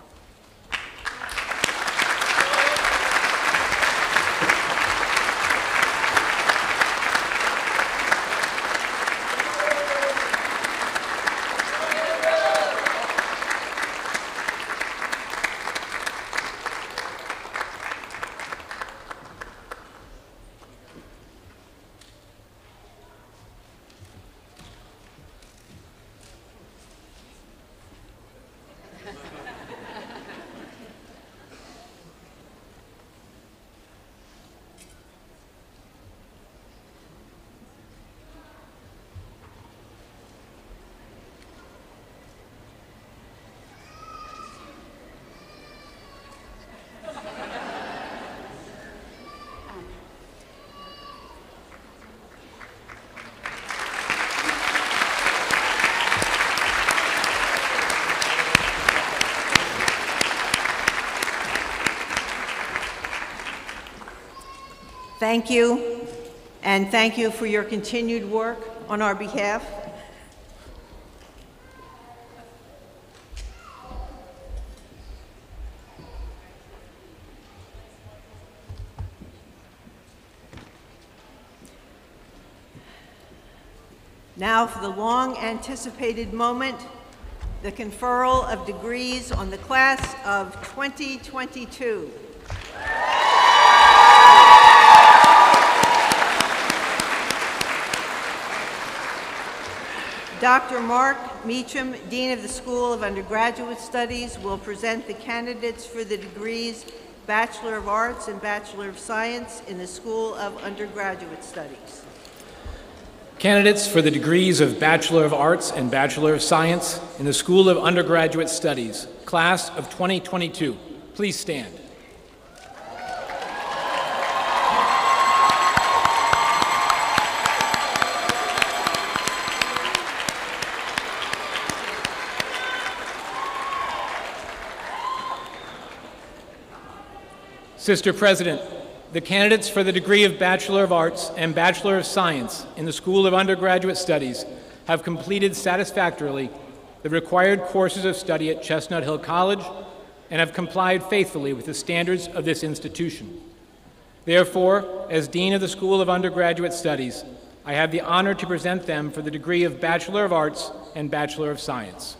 Thank you, and thank you for your continued work on our behalf. Now for the long-anticipated moment, the conferral of degrees on the class of 2022. Dr. Mark Meacham, Dean of the School of Undergraduate Studies, will present the candidates for the degrees Bachelor of Arts and Bachelor of Science in the School of Undergraduate Studies. Candidates for the degrees of Bachelor of Arts and Bachelor of Science in the School of Undergraduate Studies, Class of 2022. Please stand. Mr. President, the candidates for the degree of Bachelor of Arts and Bachelor of Science in the School of Undergraduate Studies have completed satisfactorily the required courses of study at Chestnut Hill College and have complied faithfully with the standards of this institution. Therefore, as Dean of the School of Undergraduate Studies, I have the honor to present them for the degree of Bachelor of Arts and Bachelor of Science.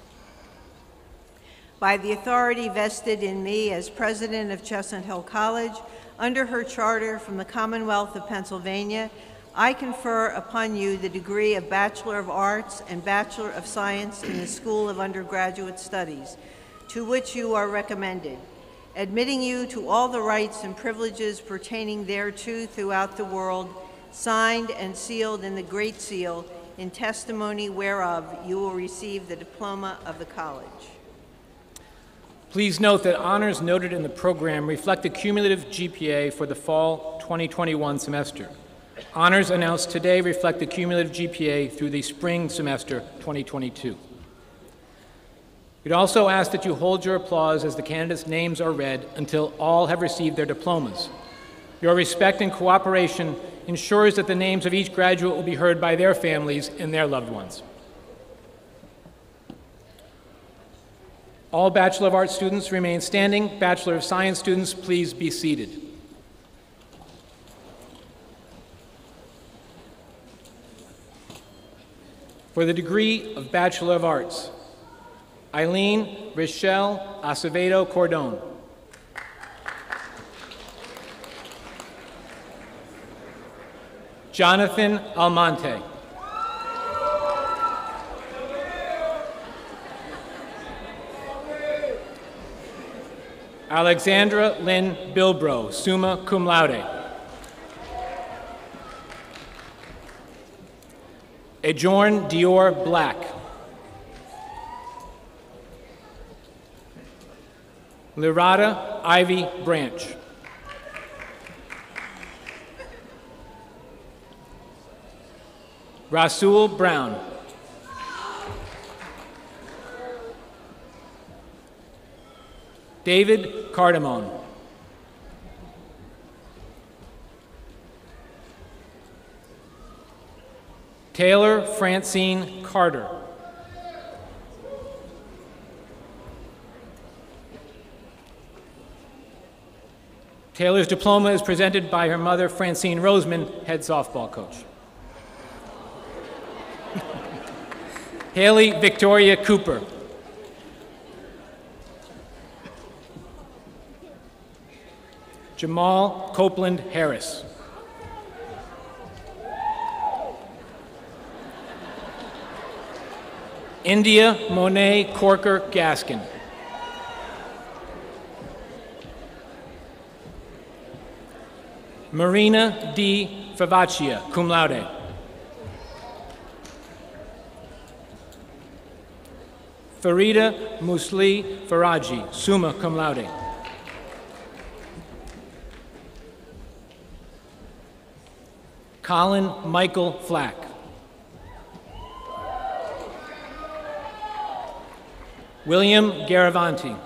By the authority vested in me as president of Chestnut Hill College, under her charter from the Commonwealth of Pennsylvania, I confer upon you the degree of Bachelor of Arts and Bachelor of Science in the School of Undergraduate Studies, to which you are recommended, admitting you to all the rights and privileges pertaining thereto throughout the world, signed and sealed in the Great Seal, in testimony whereof you will receive the diploma of the college. Please note that honors noted in the program reflect the cumulative GPA for the fall 2021 semester. Honors announced today reflect the cumulative GPA through the spring semester 2022. We'd also ask that you hold your applause as the candidates' names are read until all have received their diplomas. Your respect and cooperation ensures that the names of each graduate will be heard by their families and their loved ones. All Bachelor of Arts students remain standing. Bachelor of Science students, please be seated. For the degree of Bachelor of Arts, Eileen Rochelle Acevedo Cordon. Jonathan Almonte. Alexandra Lynn Bilbro, summa cum laude. Adjorn Dior Black. Lirata Ivy Branch. Rasul Brown. David Cardamone. Taylor Francine Carter. Taylor's diploma is presented by her mother, Francine Roseman, head softball coach. Haley Victoria Cooper. Jamal Copeland Harris. India Monet Corker Gaskin. Marina D. Favaccia, cum laude. Farida Musli Faraji, summa cum laude. Colin Michael Flack. William Garavanti.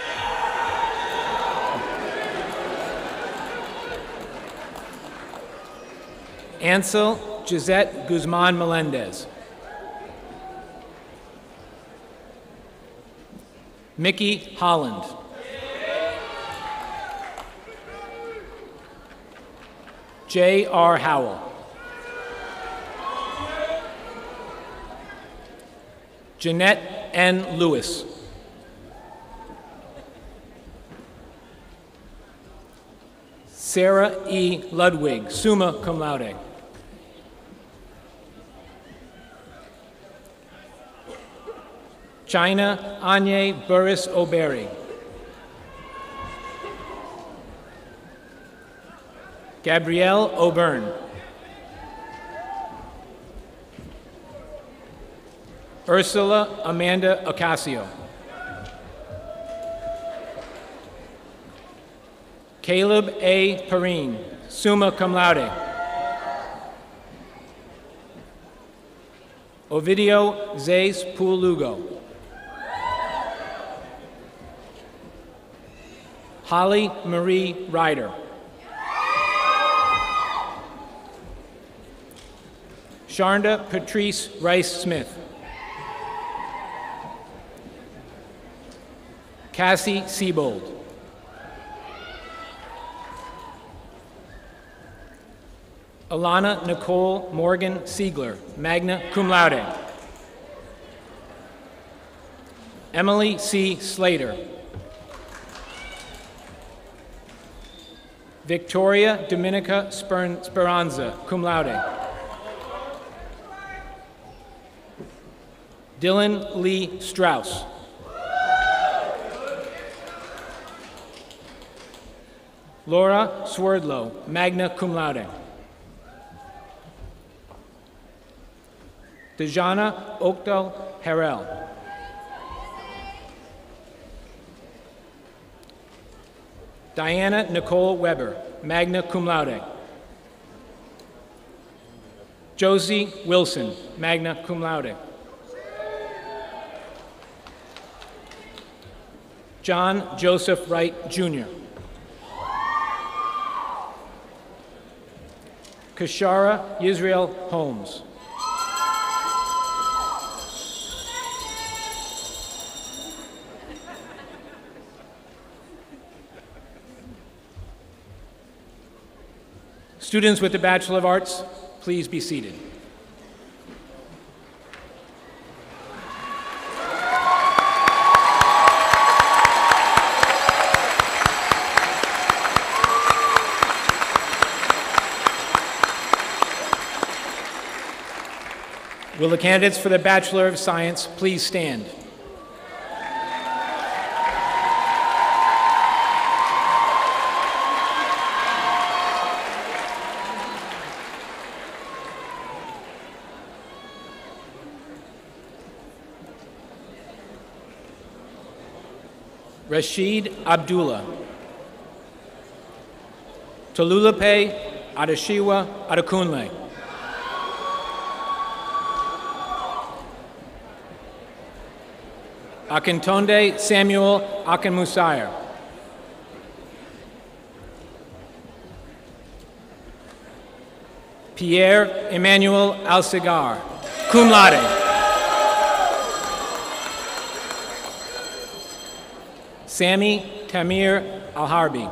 Ansel Gisette Guzman Melendez. Mickey Holland. J.R. Howell. Jeanette N. Lewis. Sarah E. Ludwig, summa cum laude. China Anye Burris O'Berry. Gabrielle O'Byrne. Ursula Amanda Ocasio. Caleb A. Perrine, summa cum laude. Ovidio Zais Pulugo. Holly Marie Ryder. Sharnda Patrice Rice-Smith. Cassie Siebold. Alana Nicole Morgan Siegler, magna cum laude. Emily C. Slater. Victoria Dominica Speranza, cum laude. Dylan Lee Strauss. Laura Swerdlow, magna cum laude. Dejana Oakdal Harrell. Diana Nicole Weber, magna cum laude. Josie Wilson, magna cum laude. John Joseph Wright, Jr. Kashara Yisrael Holmes. Students with the Bachelor of Arts, please be seated. Will the candidates for the Bachelor of Science please stand? Rashid Abdullah. Tolulape Adeshiwa Adekunle. Akintonde Samuel Akinmusire. Pierre Emmanuel Alcigar, cum laude. Sami Tamir Alharbi.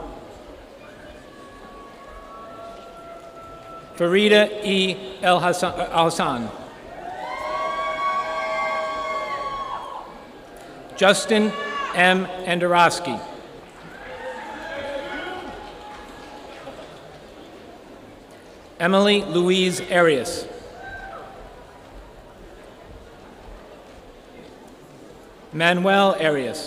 Farida E. El Hassan. Justin M. Enderosky. Emily Louise Arias. Manuel Arias.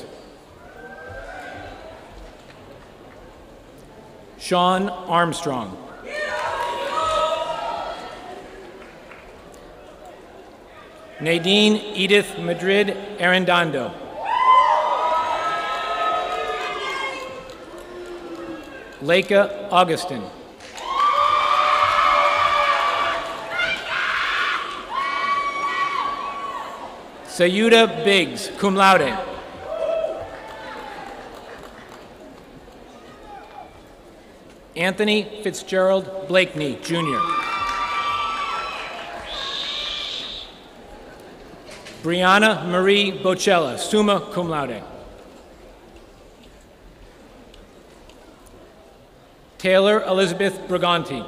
Sean Armstrong. Nadine Edith Madrid Arredondo. Leica Augustin. Sayuda Biggs, cum laude. Anthony Fitzgerald Blakeney, Jr. Brianna Marie Bocella, summa cum laude. Taylor Elizabeth Briganti.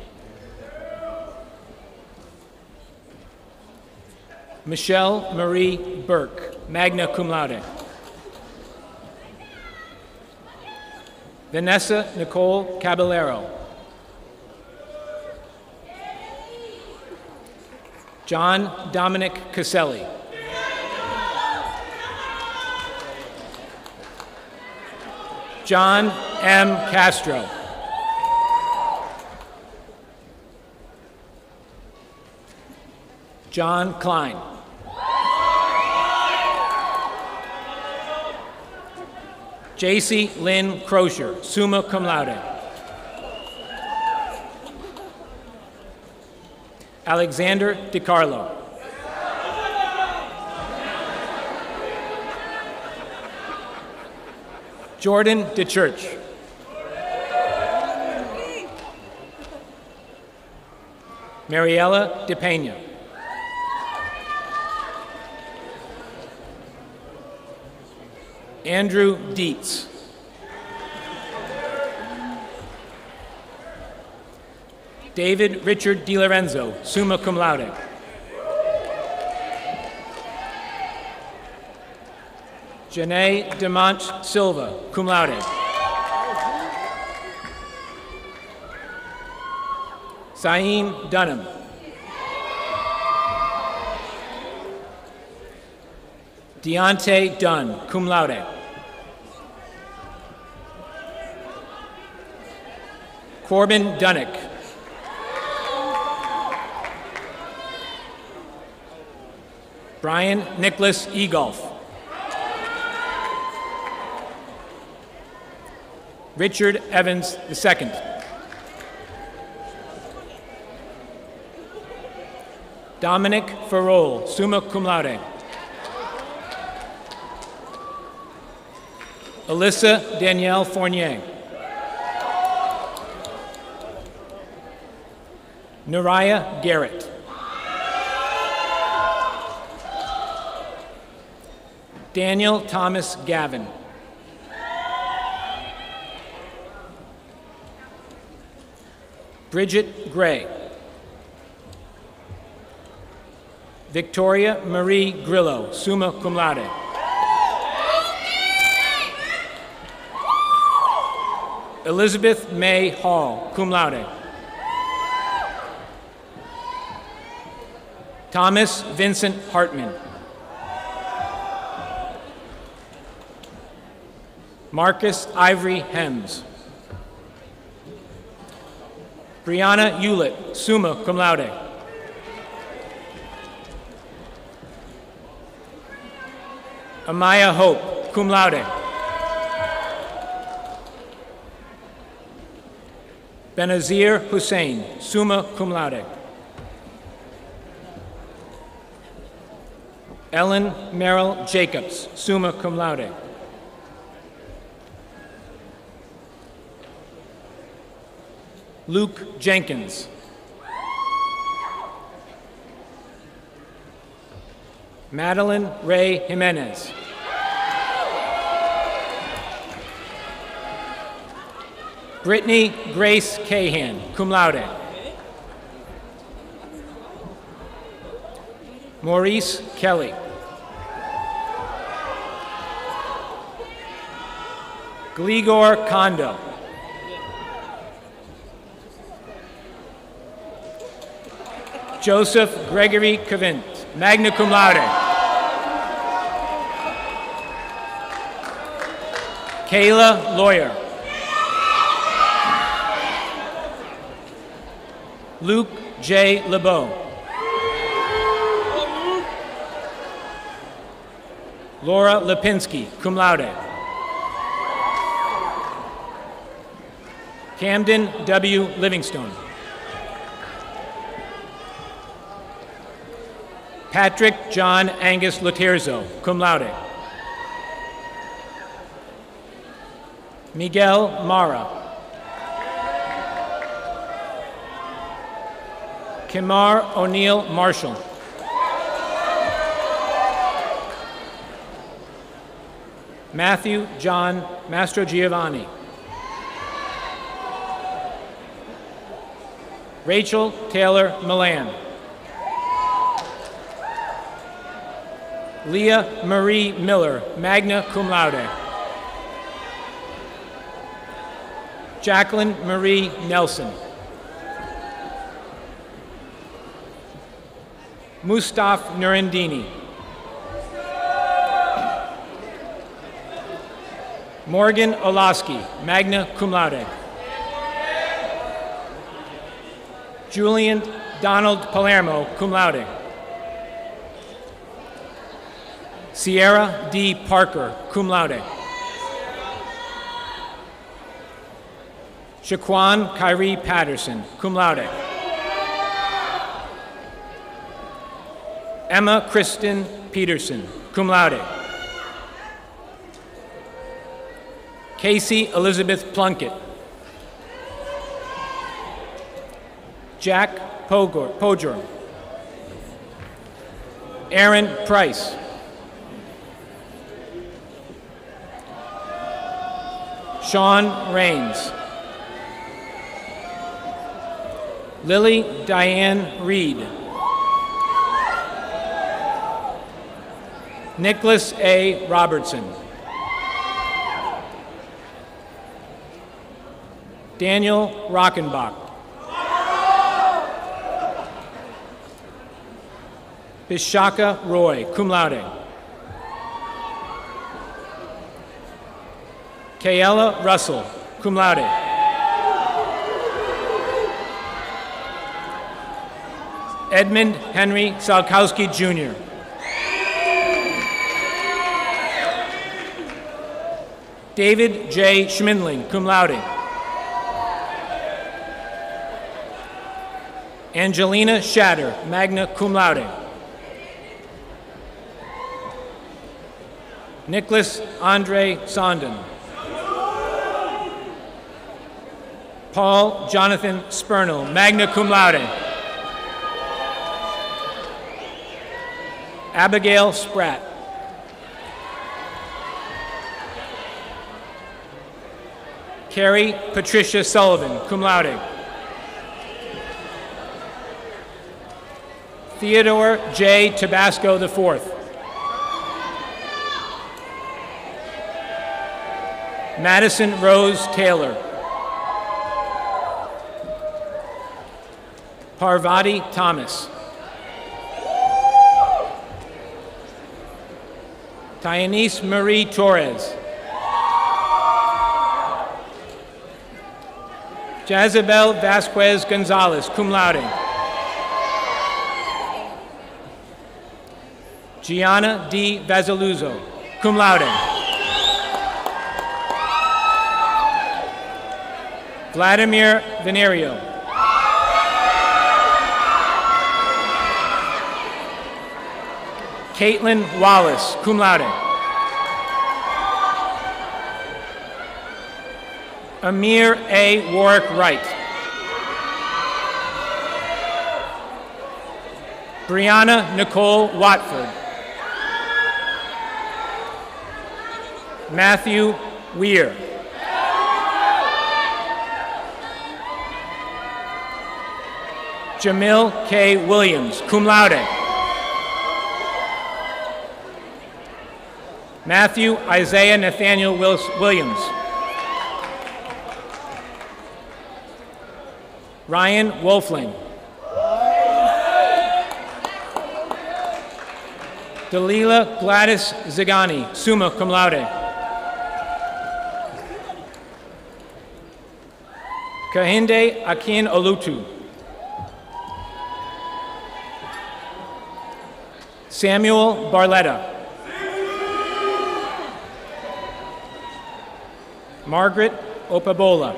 Michelle Marie Burke, magna cum laude. Vanessa Nicole Caballero. John Dominic Caselli. John M. Castro. John Klein. J.C. Lynn Crozier, summa cum laude. Alexander DiCarlo. Jordan DeChurch. Mariella DePena. Andrew Dietz. David Richard DiLorenzo, summa cum laude. Janae Demont Silva, cum laude. Saeem Dunham. Deontay Dunn, cum laude. Corbin Dunnick. Brian Nicholas Egolf. Richard Evans II. Dominic Farrell, summa cum laude. Alyssa Danielle Fournier. Nariah Garrett. Daniel Thomas Gavin. Bridget Gray. Victoria Marie Grillo, summa cum laude. Elizabeth May Hall, cum laude. Thomas Vincent Hartman. Marcus Ivory Hems. Brianna Hewlett, summa cum laude. Amaya Hope, cum laude. Benazir Hussein, summa cum laude. Ellen Merrill Jacobs, summa cum laude. Luke Jenkins. Madeline Ray Jimenez. Brittany Grace Cahan, cum laude. Maurice Kelly. Gligor Kondo. Joseph Gregory Cavint, magna cum laude. Kayla Lawyer. Luke J. LeBeau. Laura Lipinski, cum laude. Camden W. Livingstone. Patrick John Angus Laterzo, cum laude. Miguel Mara. Kimar O'Neill Marshall. Matthew John Mastrogiovanni. Rachel Taylor Milan. Leah Marie Miller, magna cum laude. Jacqueline Marie Nelson. Mustaf Nurendini. Morgan Olaski, magna cum laude. Julian Donald Palermo, cum laude. Sierra D. Parker, cum laude. Shaquan Kyrie Patterson, cum laude. Emma Kristen Peterson, cum laude. Casey Elizabeth Plunkett. Jack Pojor. Aaron Price. Sean Raines. Lily Diane Reed. Nicholas A. Robertson. Daniel Rockenbach. Bishaka Roy, cum laude. Kayla Russell, cum laude. Edmund Henry Salkowski, Jr. David J. Schmindling, cum laude. Angelina Shatter, magna cum laude. Nicholas Andre Sondon. Paul Jonathan Spurnell, magna cum laude. Abigail Spratt. Carrie Patricia Sullivan, cum laude. Theodore J. Tabasco IV. Madison Rose Taylor. Parvati Thomas. Tyanese Marie Torres. Jezebel Vasquez Gonzalez, cum laude. Gianna D. Vasaluzzo, cum laude. Vladimir Venerio. Caitlin Wallace, cum laude. Amir A. Warwick Wright. Brianna Nicole Watford. Matthew Weir. Jamil K. Williams, cum laude. Matthew Isaiah Nathaniel Williams. Ryan Wolfling. Dalila Gladys Zagani, summa cum laude. Kahinde Akin Olutu. Samuel Barletta. Margaret Opabola.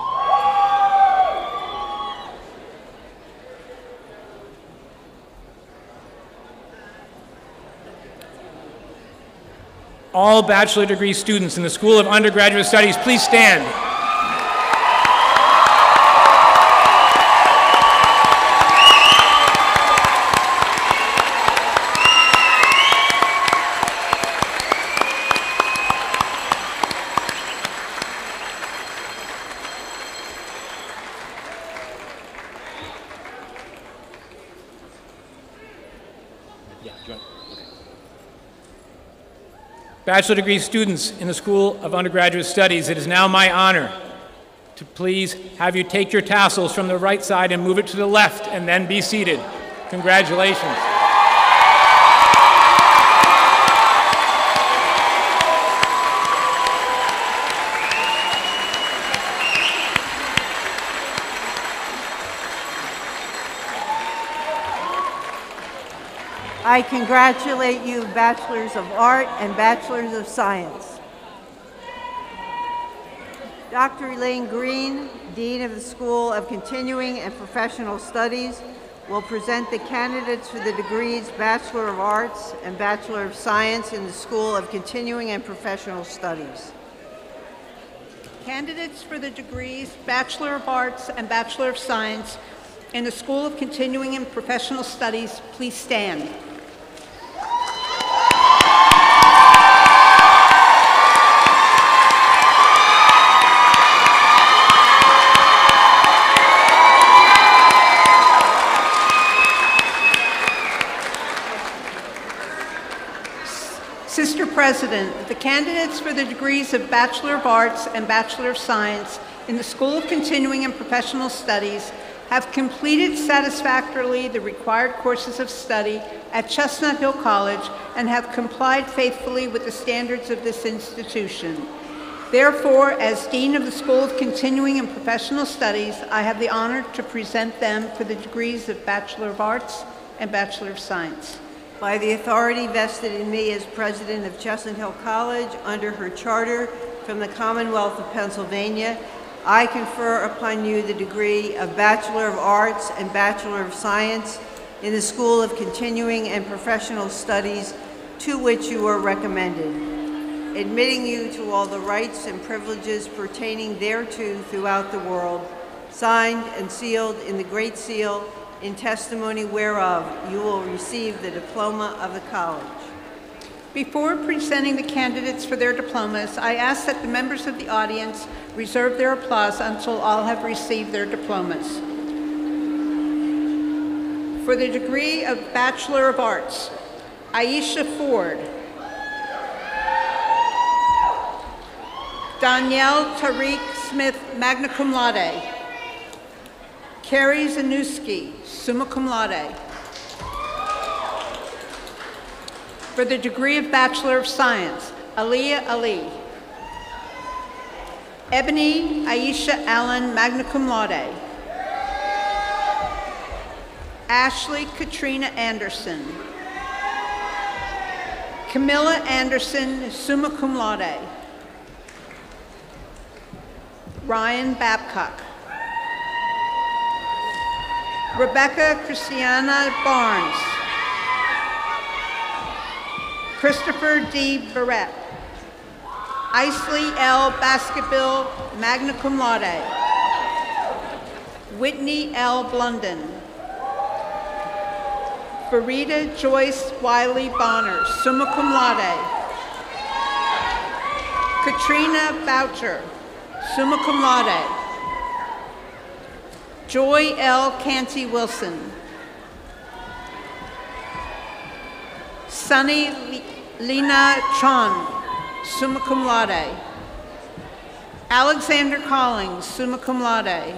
All bachelor degree students in the School of Undergraduate Studies, please stand. Bachelor degree students in the School of Undergraduate Studies, it is now my honor to please have you take your tassels from the right side and move it to the left and then be seated. Congratulations. I congratulate you, Bachelors of Art and Bachelors of Science. Dr. Elaine Green, Dean of the School of Continuing and Professional Studies, will present the candidates for the degrees Bachelor of Arts and Bachelor of Science in the School of Continuing and Professional Studies. Candidates for the degrees Bachelor of Arts and Bachelor of Science in the School of Continuing and Professional Studies, please stand. Sister President, the candidates for the degrees of Bachelor of Arts and Bachelor of Science in the School of Continuing and Professional Studies have completed satisfactorily the required courses of study at Chestnut Hill College and have complied faithfully with the standards of this institution. Therefore, as Dean of the School of Continuing and Professional Studies, I have the honor to present them for the degrees of Bachelor of Arts and Bachelor of Science. By the authority vested in me as president of Chestnut Hill College under her charter from the Commonwealth of Pennsylvania, I confer upon you the degree of Bachelor of Arts and Bachelor of Science in the School of Continuing and Professional Studies to which you are recommended, admitting you to all the rights and privileges pertaining thereto throughout the world, signed and sealed in the Great Seal, in testimony whereof you will receive the diploma of the college. Before presenting the candidates for their diplomas, I ask that the members of the audience reserve their applause until all have received their diplomas. For the degree of Bachelor of Arts, Aisha Ford, Danielle Tariq Smith, magna cum laude, Carrie Zanuski, summa cum laude. For the degree of Bachelor of Science, Aliyah Ali. Ebony Aisha Allen, magna cum laude. Ashley Katrina Anderson. Camilla Anderson, summa cum laude. Ryan Babcock. Rebecca Christiana Barnes. Christopher D. Barrett. Isley L. Basketbill, magna cum laude. Whitney L. Blunden. Farida Joyce Wiley Bonner, summa cum laude. Katrina Boucher, summa cum laude. Joy L. Canty Wilson. Sunny Lena Chon, summa cum laude. Alexander Collins, summa cum laude.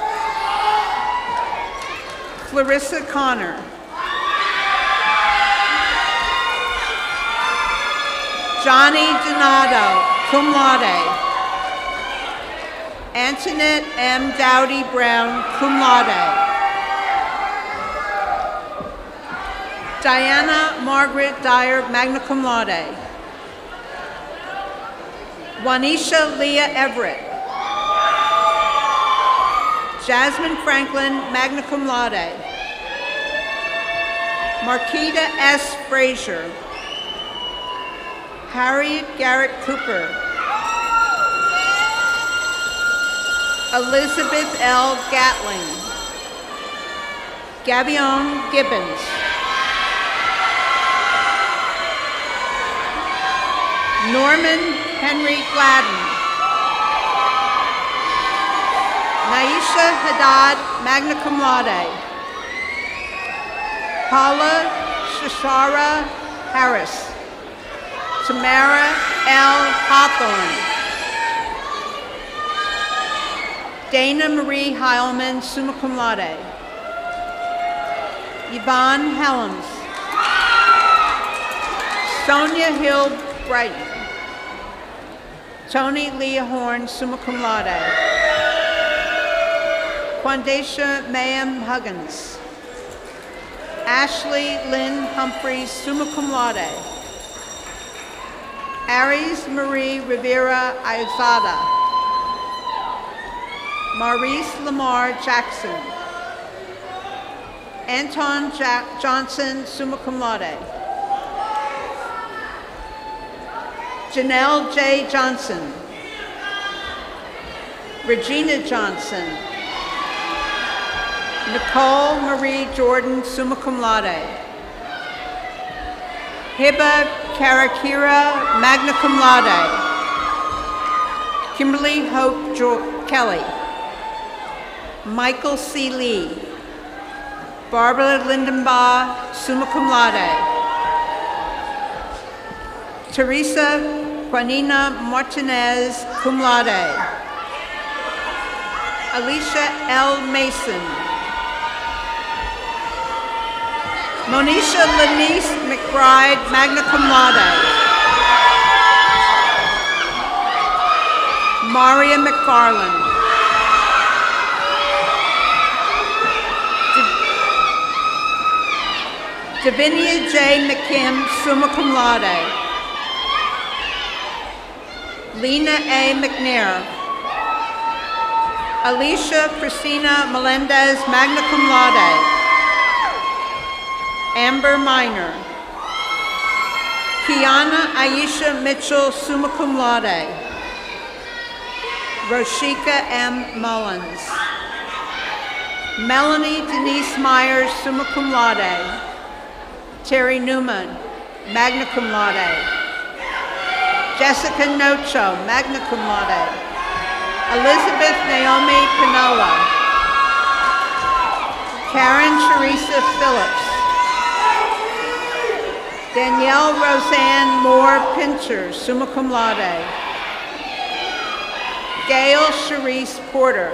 Clarissa Connor. Johnny Donato, cum laude. Antoinette M. Dowdy Brown, cum laude. Diana Margaret Dyer, magna cum laude. Juanisha Leah Everett. Jasmine Franklin, magna cum laude. Marquita S. Frazier. Harriet Garrett Cooper. Elizabeth L. Gatling. Gabion Gibbons. Norman Henry Gladden. Naisha Haddad, magna cum laude. Paula Shashara Harris. Tamara L. Hawthorne. Dana Marie Heilman, summa cum laude. Yvonne Helms. Sonia Hill Brighton. Tony Leah Horn, summa cum laude. Quandesha Mayhem Huggins. Ashley Lynn Humphreys, summa cum laude. Aries Marie Rivera Ayzada. Maurice Lamar Jackson. Anton Johnson, summa cum laude. Janelle J. Johnson. Regina Johnson. Nicole Marie Jordan, summa cum laude. Hiba Karakira, magna cum laude. Kimberly Hope Kelly. Michael C. Lee. Barbara Lindenbaugh, summa cum laude. Teresa Juanina Martinez, cum laude. Alicia L. Mason. Monisha Lanice McBride, magna cum laude. Maria McFarland. Davinia J. McKim, summa cum laude. Lena A. McNair. Alicia Christina Melendez, magna cum laude. Amber Minor. Kiana Aisha Mitchell, summa cum laude. Roshika M. Mullins. Melanie Denise Myers, summa cum laude. Terry Newman, magna cum laude. Jessica Nocho, magna cum laude. Elizabeth Naomi Pinola. Karen Teresa Phillips. Danielle Roseanne Moore Pincher, summa cum laude. Gail Charisse Porter.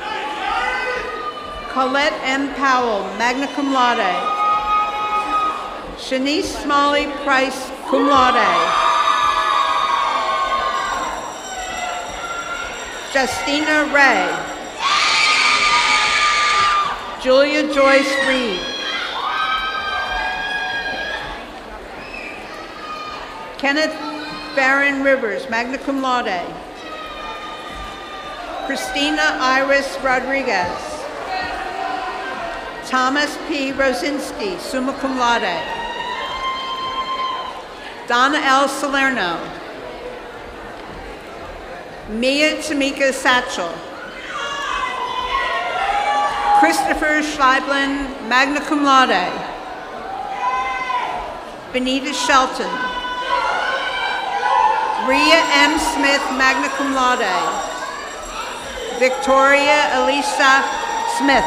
Colette M. Powell, magna cum laude. Shanice Smalley Price, cum laude. Justina Ray. Julia Joyce Reed. Kenneth Barron Rivers, magna cum laude. Christina Iris Rodriguez. Thomas P. Rosinski, summa cum laude. Donna L. Salerno. Mia Tamika Satchel. Christopher Schleiblin, magna cum laude. Benita Shelton. Rhea M. Smith, magna cum laude. Victoria Elisa Smith.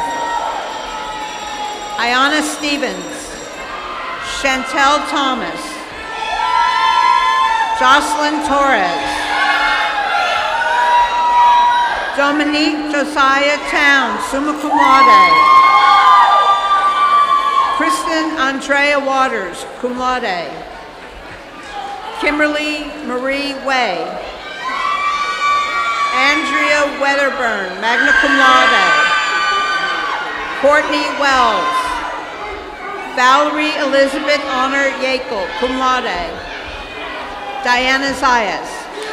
Ayana Stevens. Chantel Thomas. Jocelyn Torres. Dominique Josiah Town, summa cum laude. Kristen Andrea Waters, cum laude. Kimberly Marie Way. Andrea Weatherburn, magna cum laude. Courtney Wells. Valerie Elizabeth Honor Yakel, cum laude. Diana Zayas.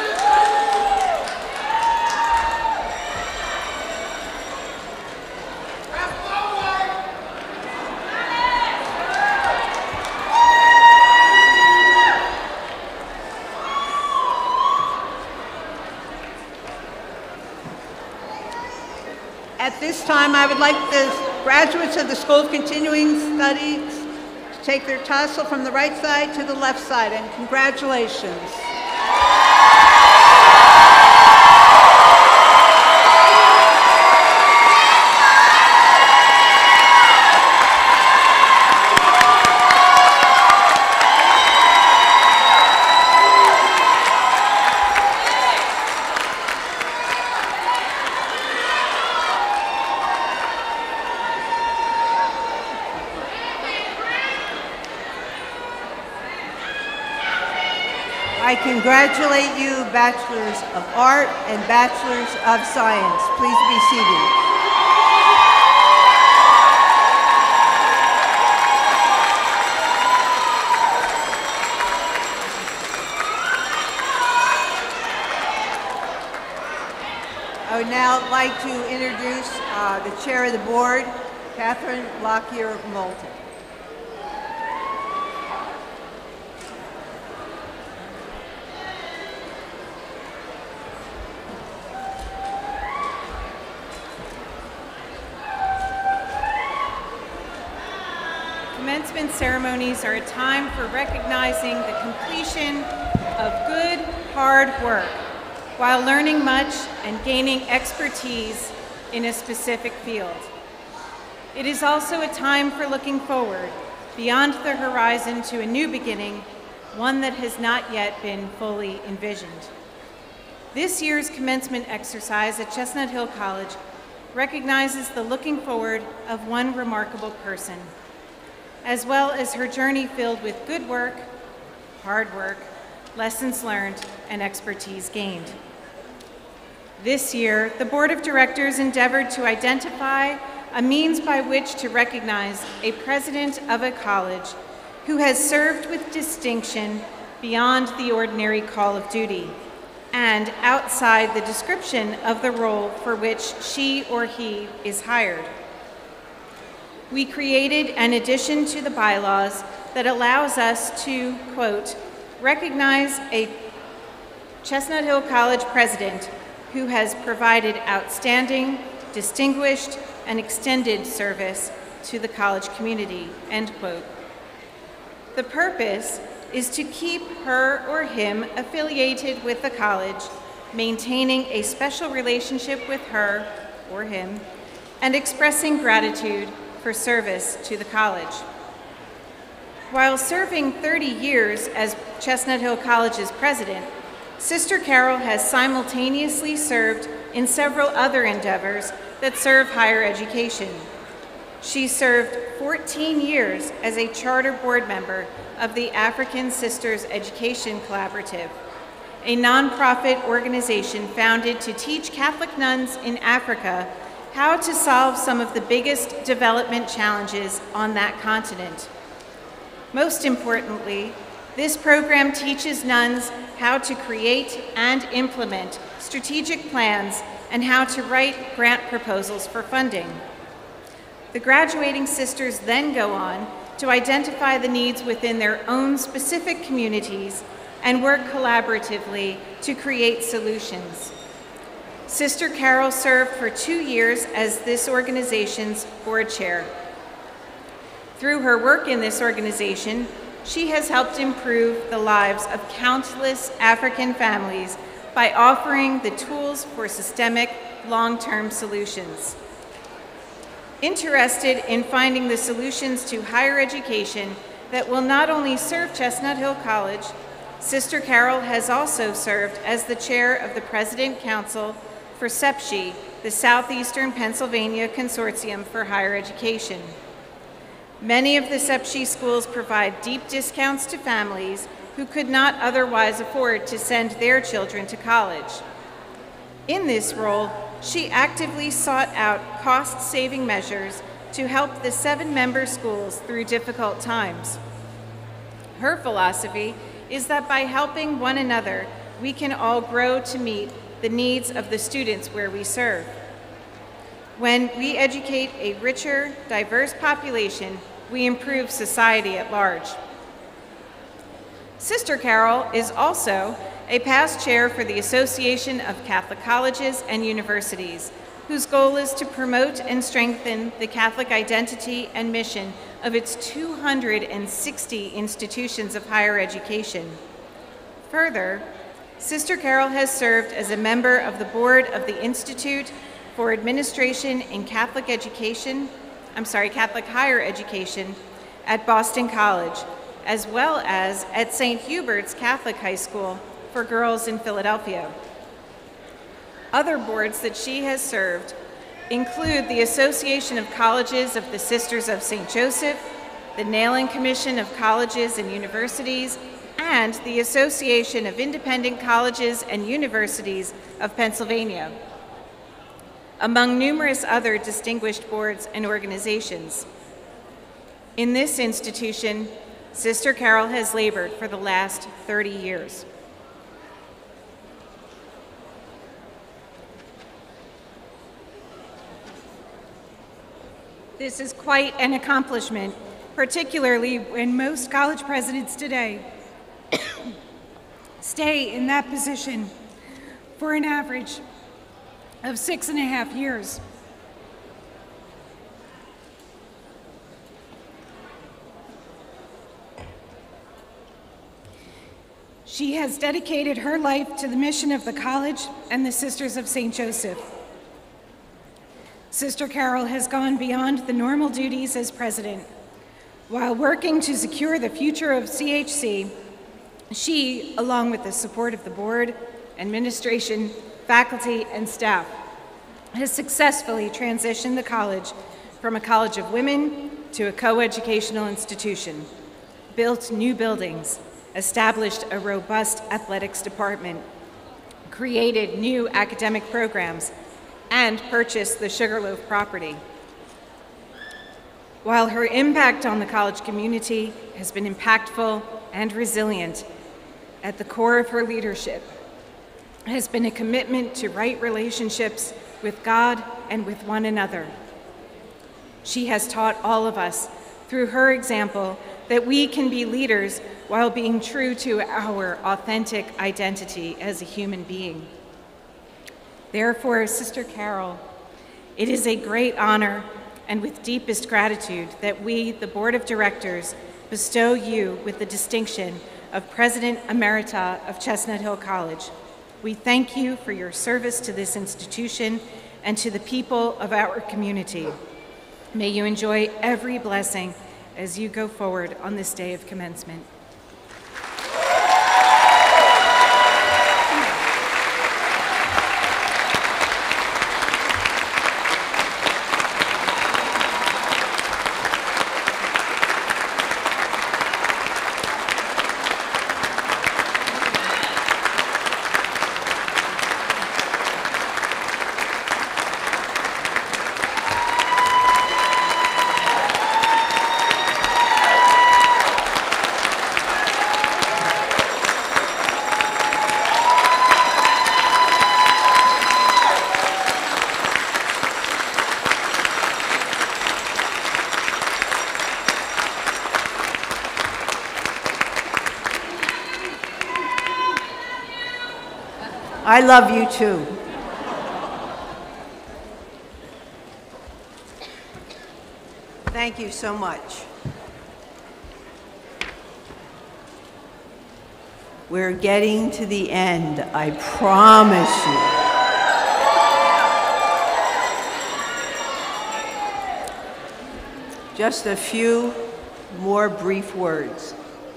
At this time, I would like the graduates of the School of Continuing Studies to take their tassel from the right side to the left side, and congratulations. I congratulate you, Bachelors of Art and Bachelors of Science. Please be seated. I would now like to introduce the Chair of the Board, Catherine Lockyer-Moulton. Commencement ceremonies are a time for recognizing the completion of good, hard work while learning much and gaining expertise in a specific field. It is also a time for looking forward, beyond the horizon to a new beginning, one that has not yet been fully envisioned. This year's commencement exercise at Chestnut Hill College recognizes the looking forward of one remarkable person, as well as her journey filled with good work, hard work, lessons learned, and expertise gained. This year, the Board of Directors endeavored to identify a means by which to recognize a president of a college who has served with distinction beyond the ordinary call of duty and outside the description of the role for which she or he is hired. We created an addition to the bylaws that allows us to, quote, recognize a Chestnut Hill College president who has provided outstanding, distinguished, and extended service to the college community, end quote. The purpose is to keep her or him affiliated with the college, maintaining a special relationship with her or him, and expressing gratitude for service to the college. While serving 30 years as Chestnut Hill College's president, Sister Carol has simultaneously served in several other endeavors that serve higher education. She served 14 years as a charter board member of the African Sisters Education Collaborative, a nonprofit organization founded to teach Catholic nuns in Africa how to solve some of the biggest development challenges on that continent. Most importantly, this program teaches nuns how to create and implement strategic plans and how to write grant proposals for funding. The graduating sisters then go on to identify the needs within their own specific communities and work collaboratively to create solutions. Sister Carol served for 2 years as this organization's board chair. Through her work in this organization, she has helped improve the lives of countless African families by offering the tools for systemic, long-term solutions. Interested in finding the solutions to higher education that will not only serve Chestnut Hill College, Sister Carol has also served as the chair of the President Council for SEPSHE, the Southeastern Pennsylvania Consortium for Higher Education. Many of the SEPSHE schools provide deep discounts to families who could not otherwise afford to send their children to college. In this role, she actively sought out cost-saving measures to help the 7 member schools through difficult times. Her philosophy is that by helping one another, we can all grow to meet the needs of the students where we serve. When we educate a richer, diverse population, we improve society at large. Sister Carol is also a past chair for the Association of Catholic Colleges and Universities, whose goal is to promote and strengthen the Catholic identity and mission of its 260 institutions of higher education. Further, Sister Carol has served as a member of the board of the Institute for Administration in Catholic Higher Education at Boston College, as well as at St. Hubert's Catholic High School for girls in Philadelphia. Other boards that she has served include the Association of Colleges of the Sisters of St. Joseph, the Nailing Commission of Colleges and Universities, and the Association of Independent Colleges and Universities of Pennsylvania, among numerous other distinguished boards and organizations. In this institution, Sister Carol has labored for the last 30 years. This is quite an accomplishment, particularly when most college presidents today stay in that position for an average of 6.5 years. She has dedicated her life to the mission of the college and the Sisters of St. Joseph. Sister Carol has gone beyond the normal duties as president. While working to secure the future of CHC, She, along with the support of the board, administration, faculty, and staff, has successfully transitioned the college from a college of women to a co-educational institution, built new buildings, established a robust athletics department, created new academic programs, and purchased the Sugarloaf property. While her impact on the college community has been impactful and resilient, at the core of her leadership has been a commitment to right relationships with God and with one another. She has taught all of us, through her example, that we can be leaders while being true to our authentic identity as a human being. Therefore, Sister Carol, it is a great honor and with deepest gratitude that we, the Board of Directors, bestow you with the distinction of President Emerita of Chestnut Hill College. We thank you for your service to this institution and to the people of our community. May you enjoy every blessing as you go forward on this day of commencement. I love you too. Thank you so much. We're getting to the end, I promise you. Just a few more brief words.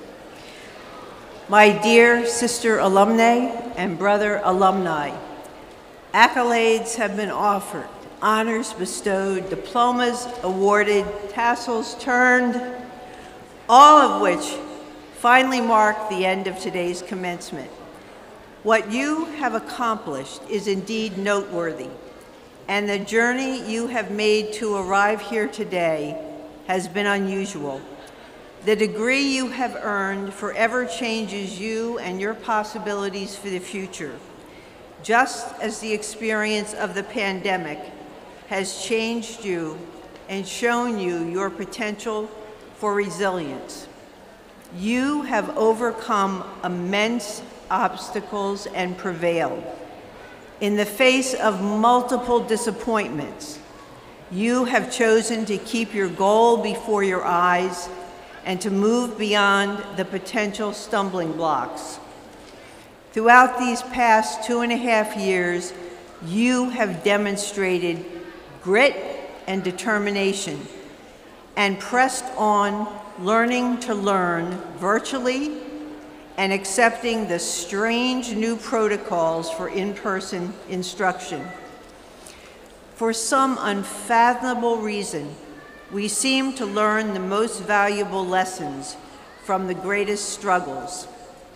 My dear sister alumni and brother alumni, accolades have been offered, honors bestowed, diplomas awarded, tassels turned, all of which finally mark the end of today's commencement. What you have accomplished is indeed noteworthy, and the journey you have made to arrive here today has been unusual. The degree you have earned forever changes you and your possibilities for the future, just as the experience of the pandemic has changed you and shown you your potential for resilience. You have overcome immense obstacles and prevailed. In the face of multiple disappointments, you have chosen to keep your goal before your eyes and to move beyond the potential stumbling blocks. Throughout these past 2.5 years, you have demonstrated grit and determination and pressed on learning to learn virtually and accepting the strange new protocols for in-person instruction. For some unfathomable reason, we seem to learn the most valuable lessons from the greatest struggles.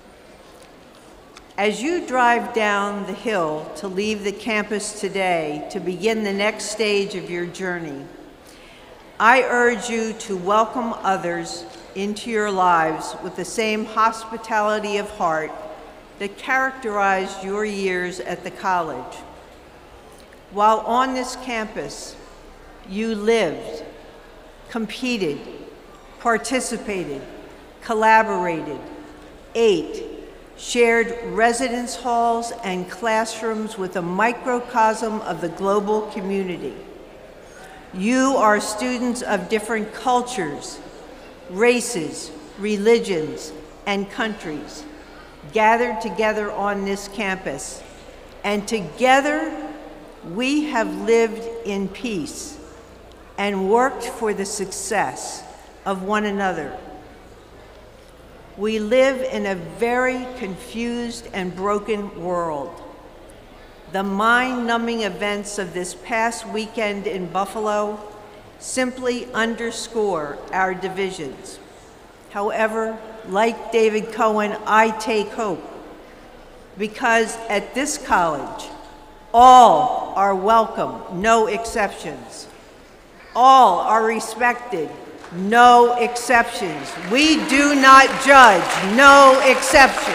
As you drive down the hill to leave the campus today to begin the next stage of your journey, I urge you to welcome others into your lives with the same hospitality of heart that characterized your years at the college. While on this campus, you lived, competed, participated, collaborated, ate, shared residence halls and classrooms with a microcosm of the global community. You are students of different cultures, races, religions, and countries gathered together on this campus, and together we have lived in peace and worked for the success of one another. We live in a very confused and broken world. The mind-numbing events of this past weekend in Buffalo simply underscore our divisions. However, like David Cohen, I take hope, because at this college, all are welcome, no exceptions. All are respected, no exceptions. We do not judge, no exceptions.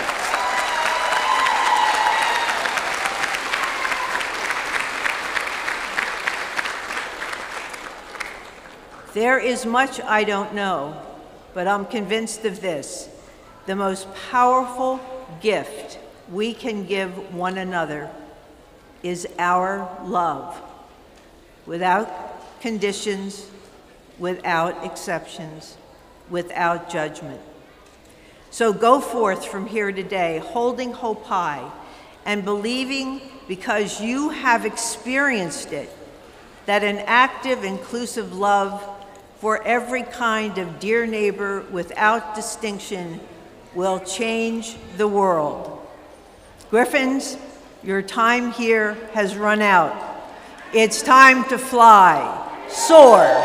There is much I don't know, but I'm convinced of this: the most powerful gift we can give one another is our love, without conditions, without exceptions, without judgment. So go forth from here today, holding hope high and believing, because you have experienced it, that an active, inclusive love for every kind of dear neighbor without distinction will change the world. Griffins, your time here has run out. It's time to fly, soar.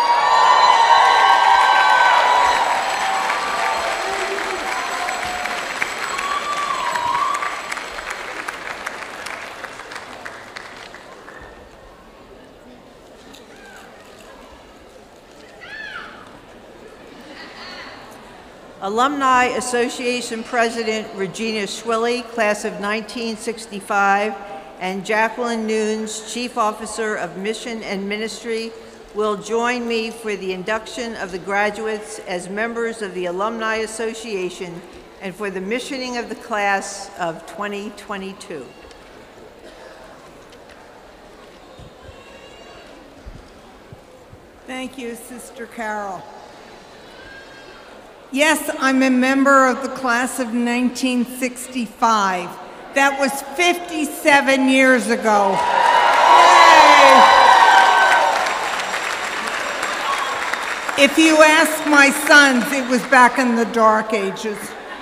Alumni Association President Regina Schwilly, class of 1965, and Jacqueline Nunes, Chief Officer of Mission and Ministry, will join me for the induction of the graduates as members of the Alumni Association and for the missioning of the class of 2022. Thank you, Sister Carol. Yes, I'm a member of the class of 1965. That was 57 years ago. Yay! If you ask my sons, it was back in the dark ages.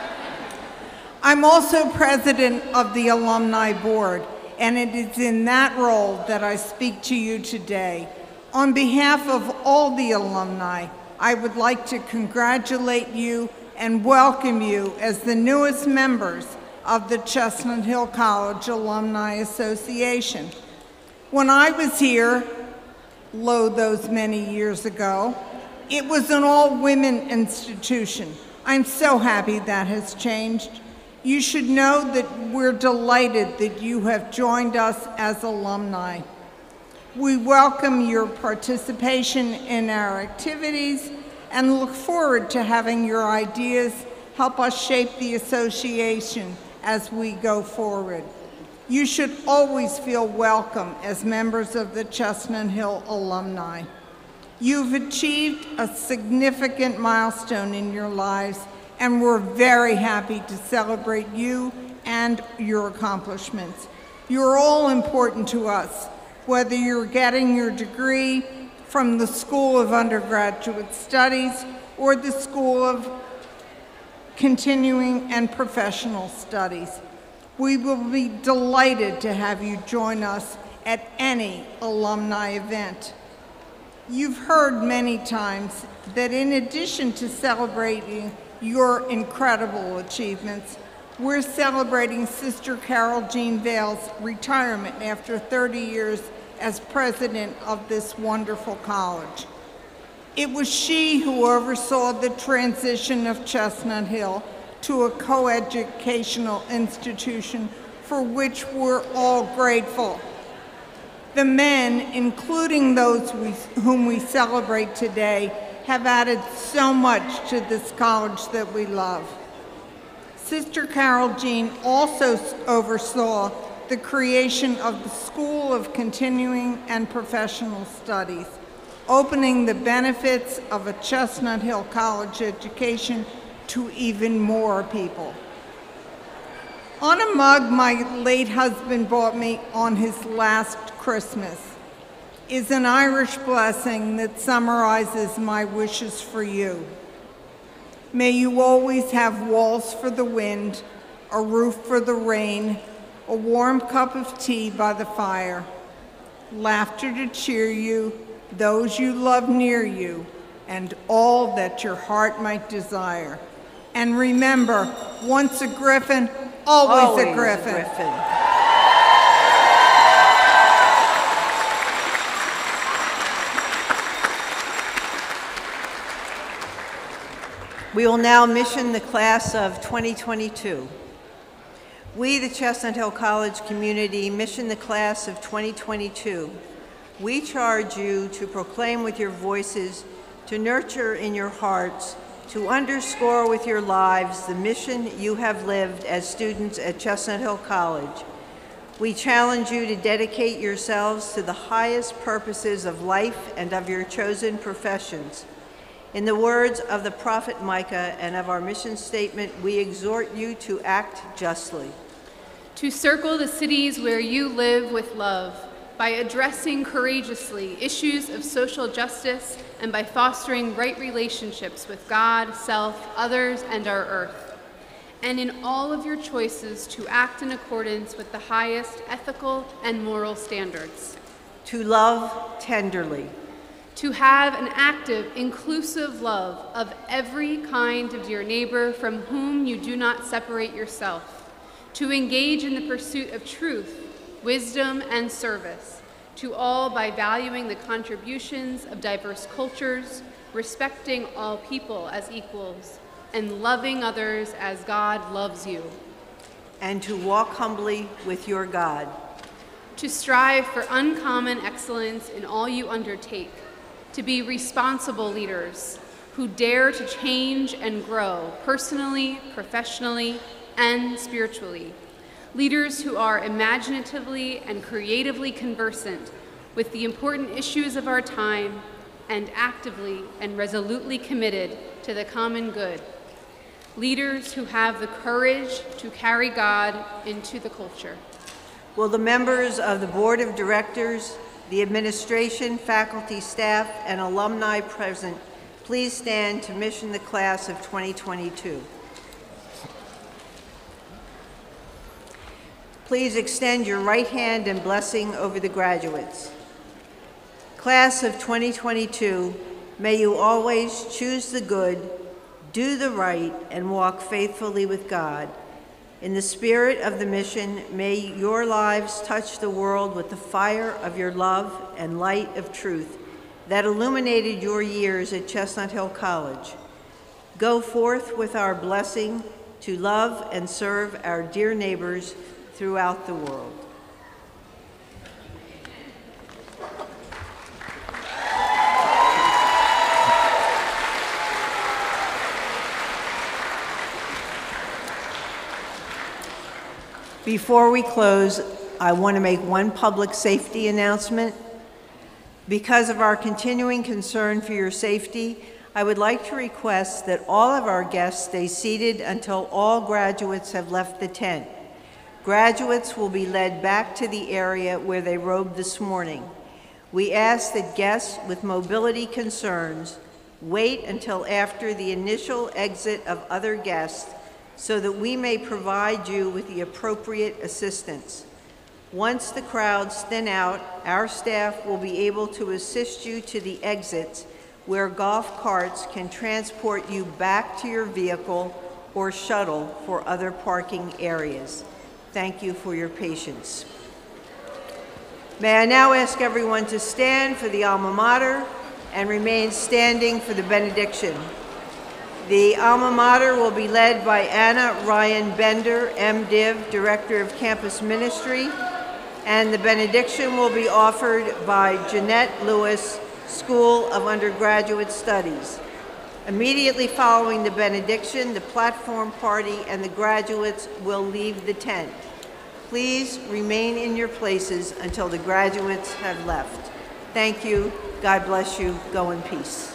I'm also president of the Alumni Board, and it is in that role that I speak to you today. On behalf of all the alumni, I would like to congratulate you and welcome you as the newest members of the Chestnut Hill College Alumni Association. When I was here, lo, those many years ago, it was an all-women institution. I'm so happy that has changed. You should know that we're delighted that you have joined us as alumni. We welcome your participation in our activities and look forward to having your ideas help us shape the association as we go forward. You should always feel welcome as members of the Chestnut Hill alumni. You've achieved a significant milestone in your lives, and we're very happy to celebrate you and your accomplishments. You're all important to us, whether you're getting your degree from the School of Undergraduate Studies or the School of Continuing and Professional Studies. We will be delighted to have you join us at any alumni event. You've heard many times that in addition to celebrating your incredible achievements, we're celebrating Sister Carol Jean Vale's retirement after 30 years as president of this wonderful college. It was she who oversaw the transition of Chestnut Hill to a coeducational institution for which we're all grateful. The men, including those whom we celebrate today, have added so much to this college that we love. Sister Carol Jean also oversaw the creation of the School of Continuing and Professional Studies, opening the benefits of a Chestnut Hill College education to even more people. On a mug my late husband bought me on his last Christmas is an Irish blessing that summarizes my wishes for you. May you always have walls for the wind, a roof for the rain, a warm cup of tea by the fire, laughter to cheer you, those you love near you, and all that your heart might desire. And remember, once a Griffin, always a Griffin. We will now mission the class of 2022. We, the Chestnut Hill College community, mission the class of 2022. We charge you to proclaim with your voices, to nurture in your hearts, to underscore with your lives the mission you have lived as students at Chestnut Hill College. We challenge you to dedicate yourselves to the highest purposes of life and of your chosen professions. In the words of the prophet Micah and of our mission statement, we exhort you to act justly. To circle the cities where you live with love, by addressing courageously issues of social justice and by fostering right relationships with God, self, others, and our earth. And in all of your choices to act in accordance with the highest ethical and moral standards. To love tenderly. To have an active, inclusive love of every kind of your neighbor from whom you do not separate yourself. To engage in the pursuit of truth, wisdom, and service to all by valuing the contributions of diverse cultures, respecting all people as equals, and loving others as God loves you. And to walk humbly with your God. To strive for uncommon excellence in all you undertake, to be responsible leaders who dare to change and grow personally, professionally, and spiritually. Leaders who are imaginatively and creatively conversant with the important issues of our time and actively and resolutely committed to the common good. Leaders who have the courage to carry God into the culture. Will the members of the Board of Directors, the administration, faculty, staff, and alumni present please stand to mission the class of 2022. Please extend your right hand and blessing over the graduates. Class of 2022, may you always choose the good, do the right, and walk faithfully with God. In the spirit of the mission, may your lives touch the world with the fire of your love and light of truth that illuminated your years at Chestnut Hill College. Go forth with our blessing to love and serve our dear neighbors throughout the world. Before we close, I want to make one public safety announcement. Because of our continuing concern for your safety, I would like to request that all of our guests stay seated until all graduates have left the tent. Graduates will be led back to the area where they robed this morning. We ask that guests with mobility concerns wait until after the initial exit of other guests so that we may provide you with the appropriate assistance. Once the crowds thin out, our staff will be able to assist you to the exits where golf carts can transport you back to your vehicle or shuttle for other parking areas. Thank you for your patience. May I now ask everyone to stand for the alma mater and remain standing for the benediction. The alma mater will be led by Anna Ryan Bender, MDiv, Director of Campus Ministry, and the benediction will be offered by Jeanette Lewis, School of Undergraduate Studies. Immediately following the benediction, the platform party and the graduates will leave the tent. Please remain in your places until the graduates have left. Thank you. God bless you. Go in peace.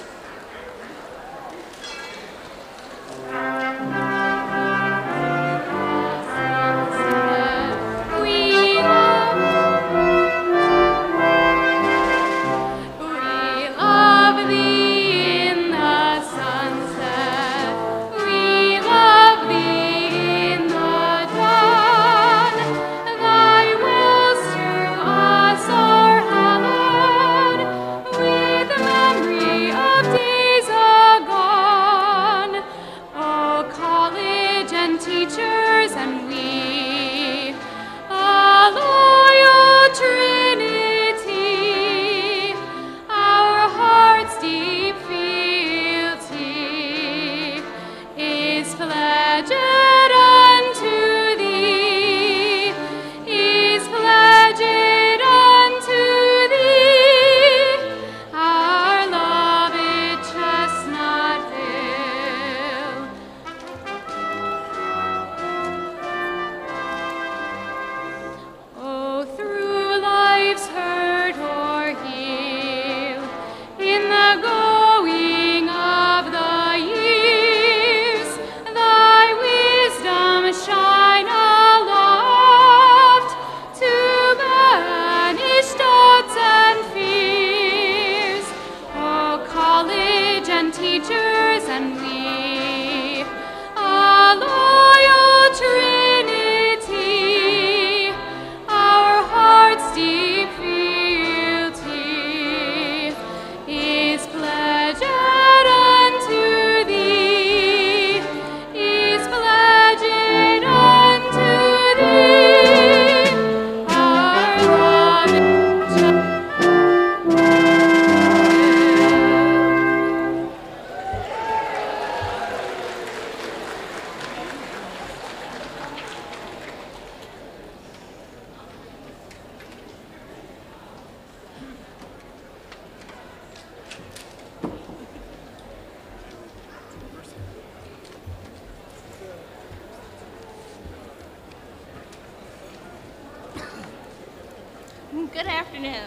Good afternoon.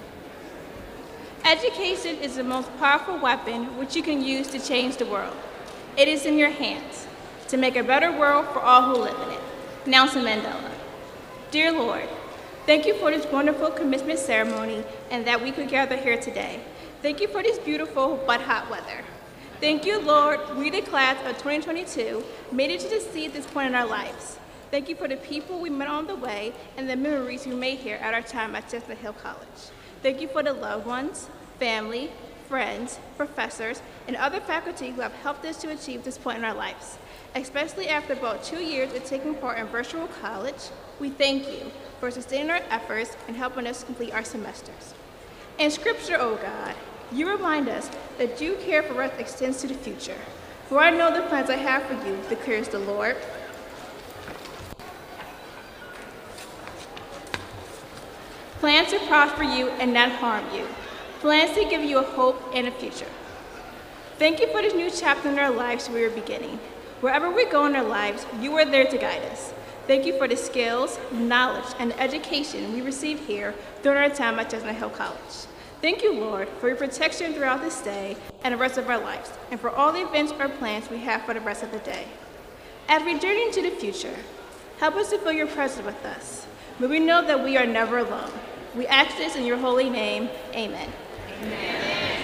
Education is the most powerful weapon which you can use to change the world. It is in your hands to make a better world for all who live in it. Nelson Mandela. Dear Lord, thank you for this wonderful commencement ceremony and that we could gather here today. Thank you for this beautiful but hot weather. Thank you, Lord, we the class of 2022 made it to this point in our lives. Thank you for the people we met on the way and the memories we made here at our time at Chestnut Hill College. Thank you for the loved ones, family, friends, professors, and other faculty who have helped us to achieve this point in our lives. Especially after about 2 years of taking part in virtual college, we thank you for sustaining our efforts and helping us complete our semesters. In Scripture, O God, you remind us that you care for us extends to the future. For I know the plans I have for you, declares the Lord. Plans to prosper you and not harm you. Plans to give you a hope and a future. Thank you for this new chapter in our lives we are beginning. Wherever we go in our lives, you are there to guide us. Thank you for the skills, knowledge, and education we receive here during our time at Chestnut Hill College. Thank you, Lord, for your protection throughout this day and the rest of our lives, and for all the events or plans we have for the rest of the day. As we journey into the future, help us to feel your presence with us. May we know that we are never alone. We ask this in your holy name. Amen. Amen.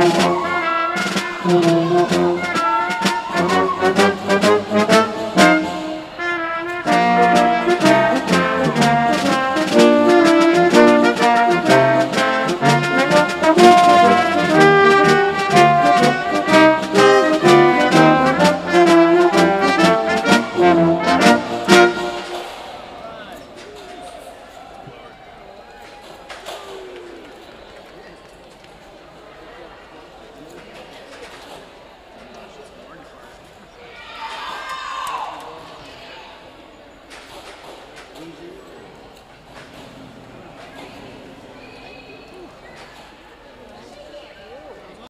Thank you.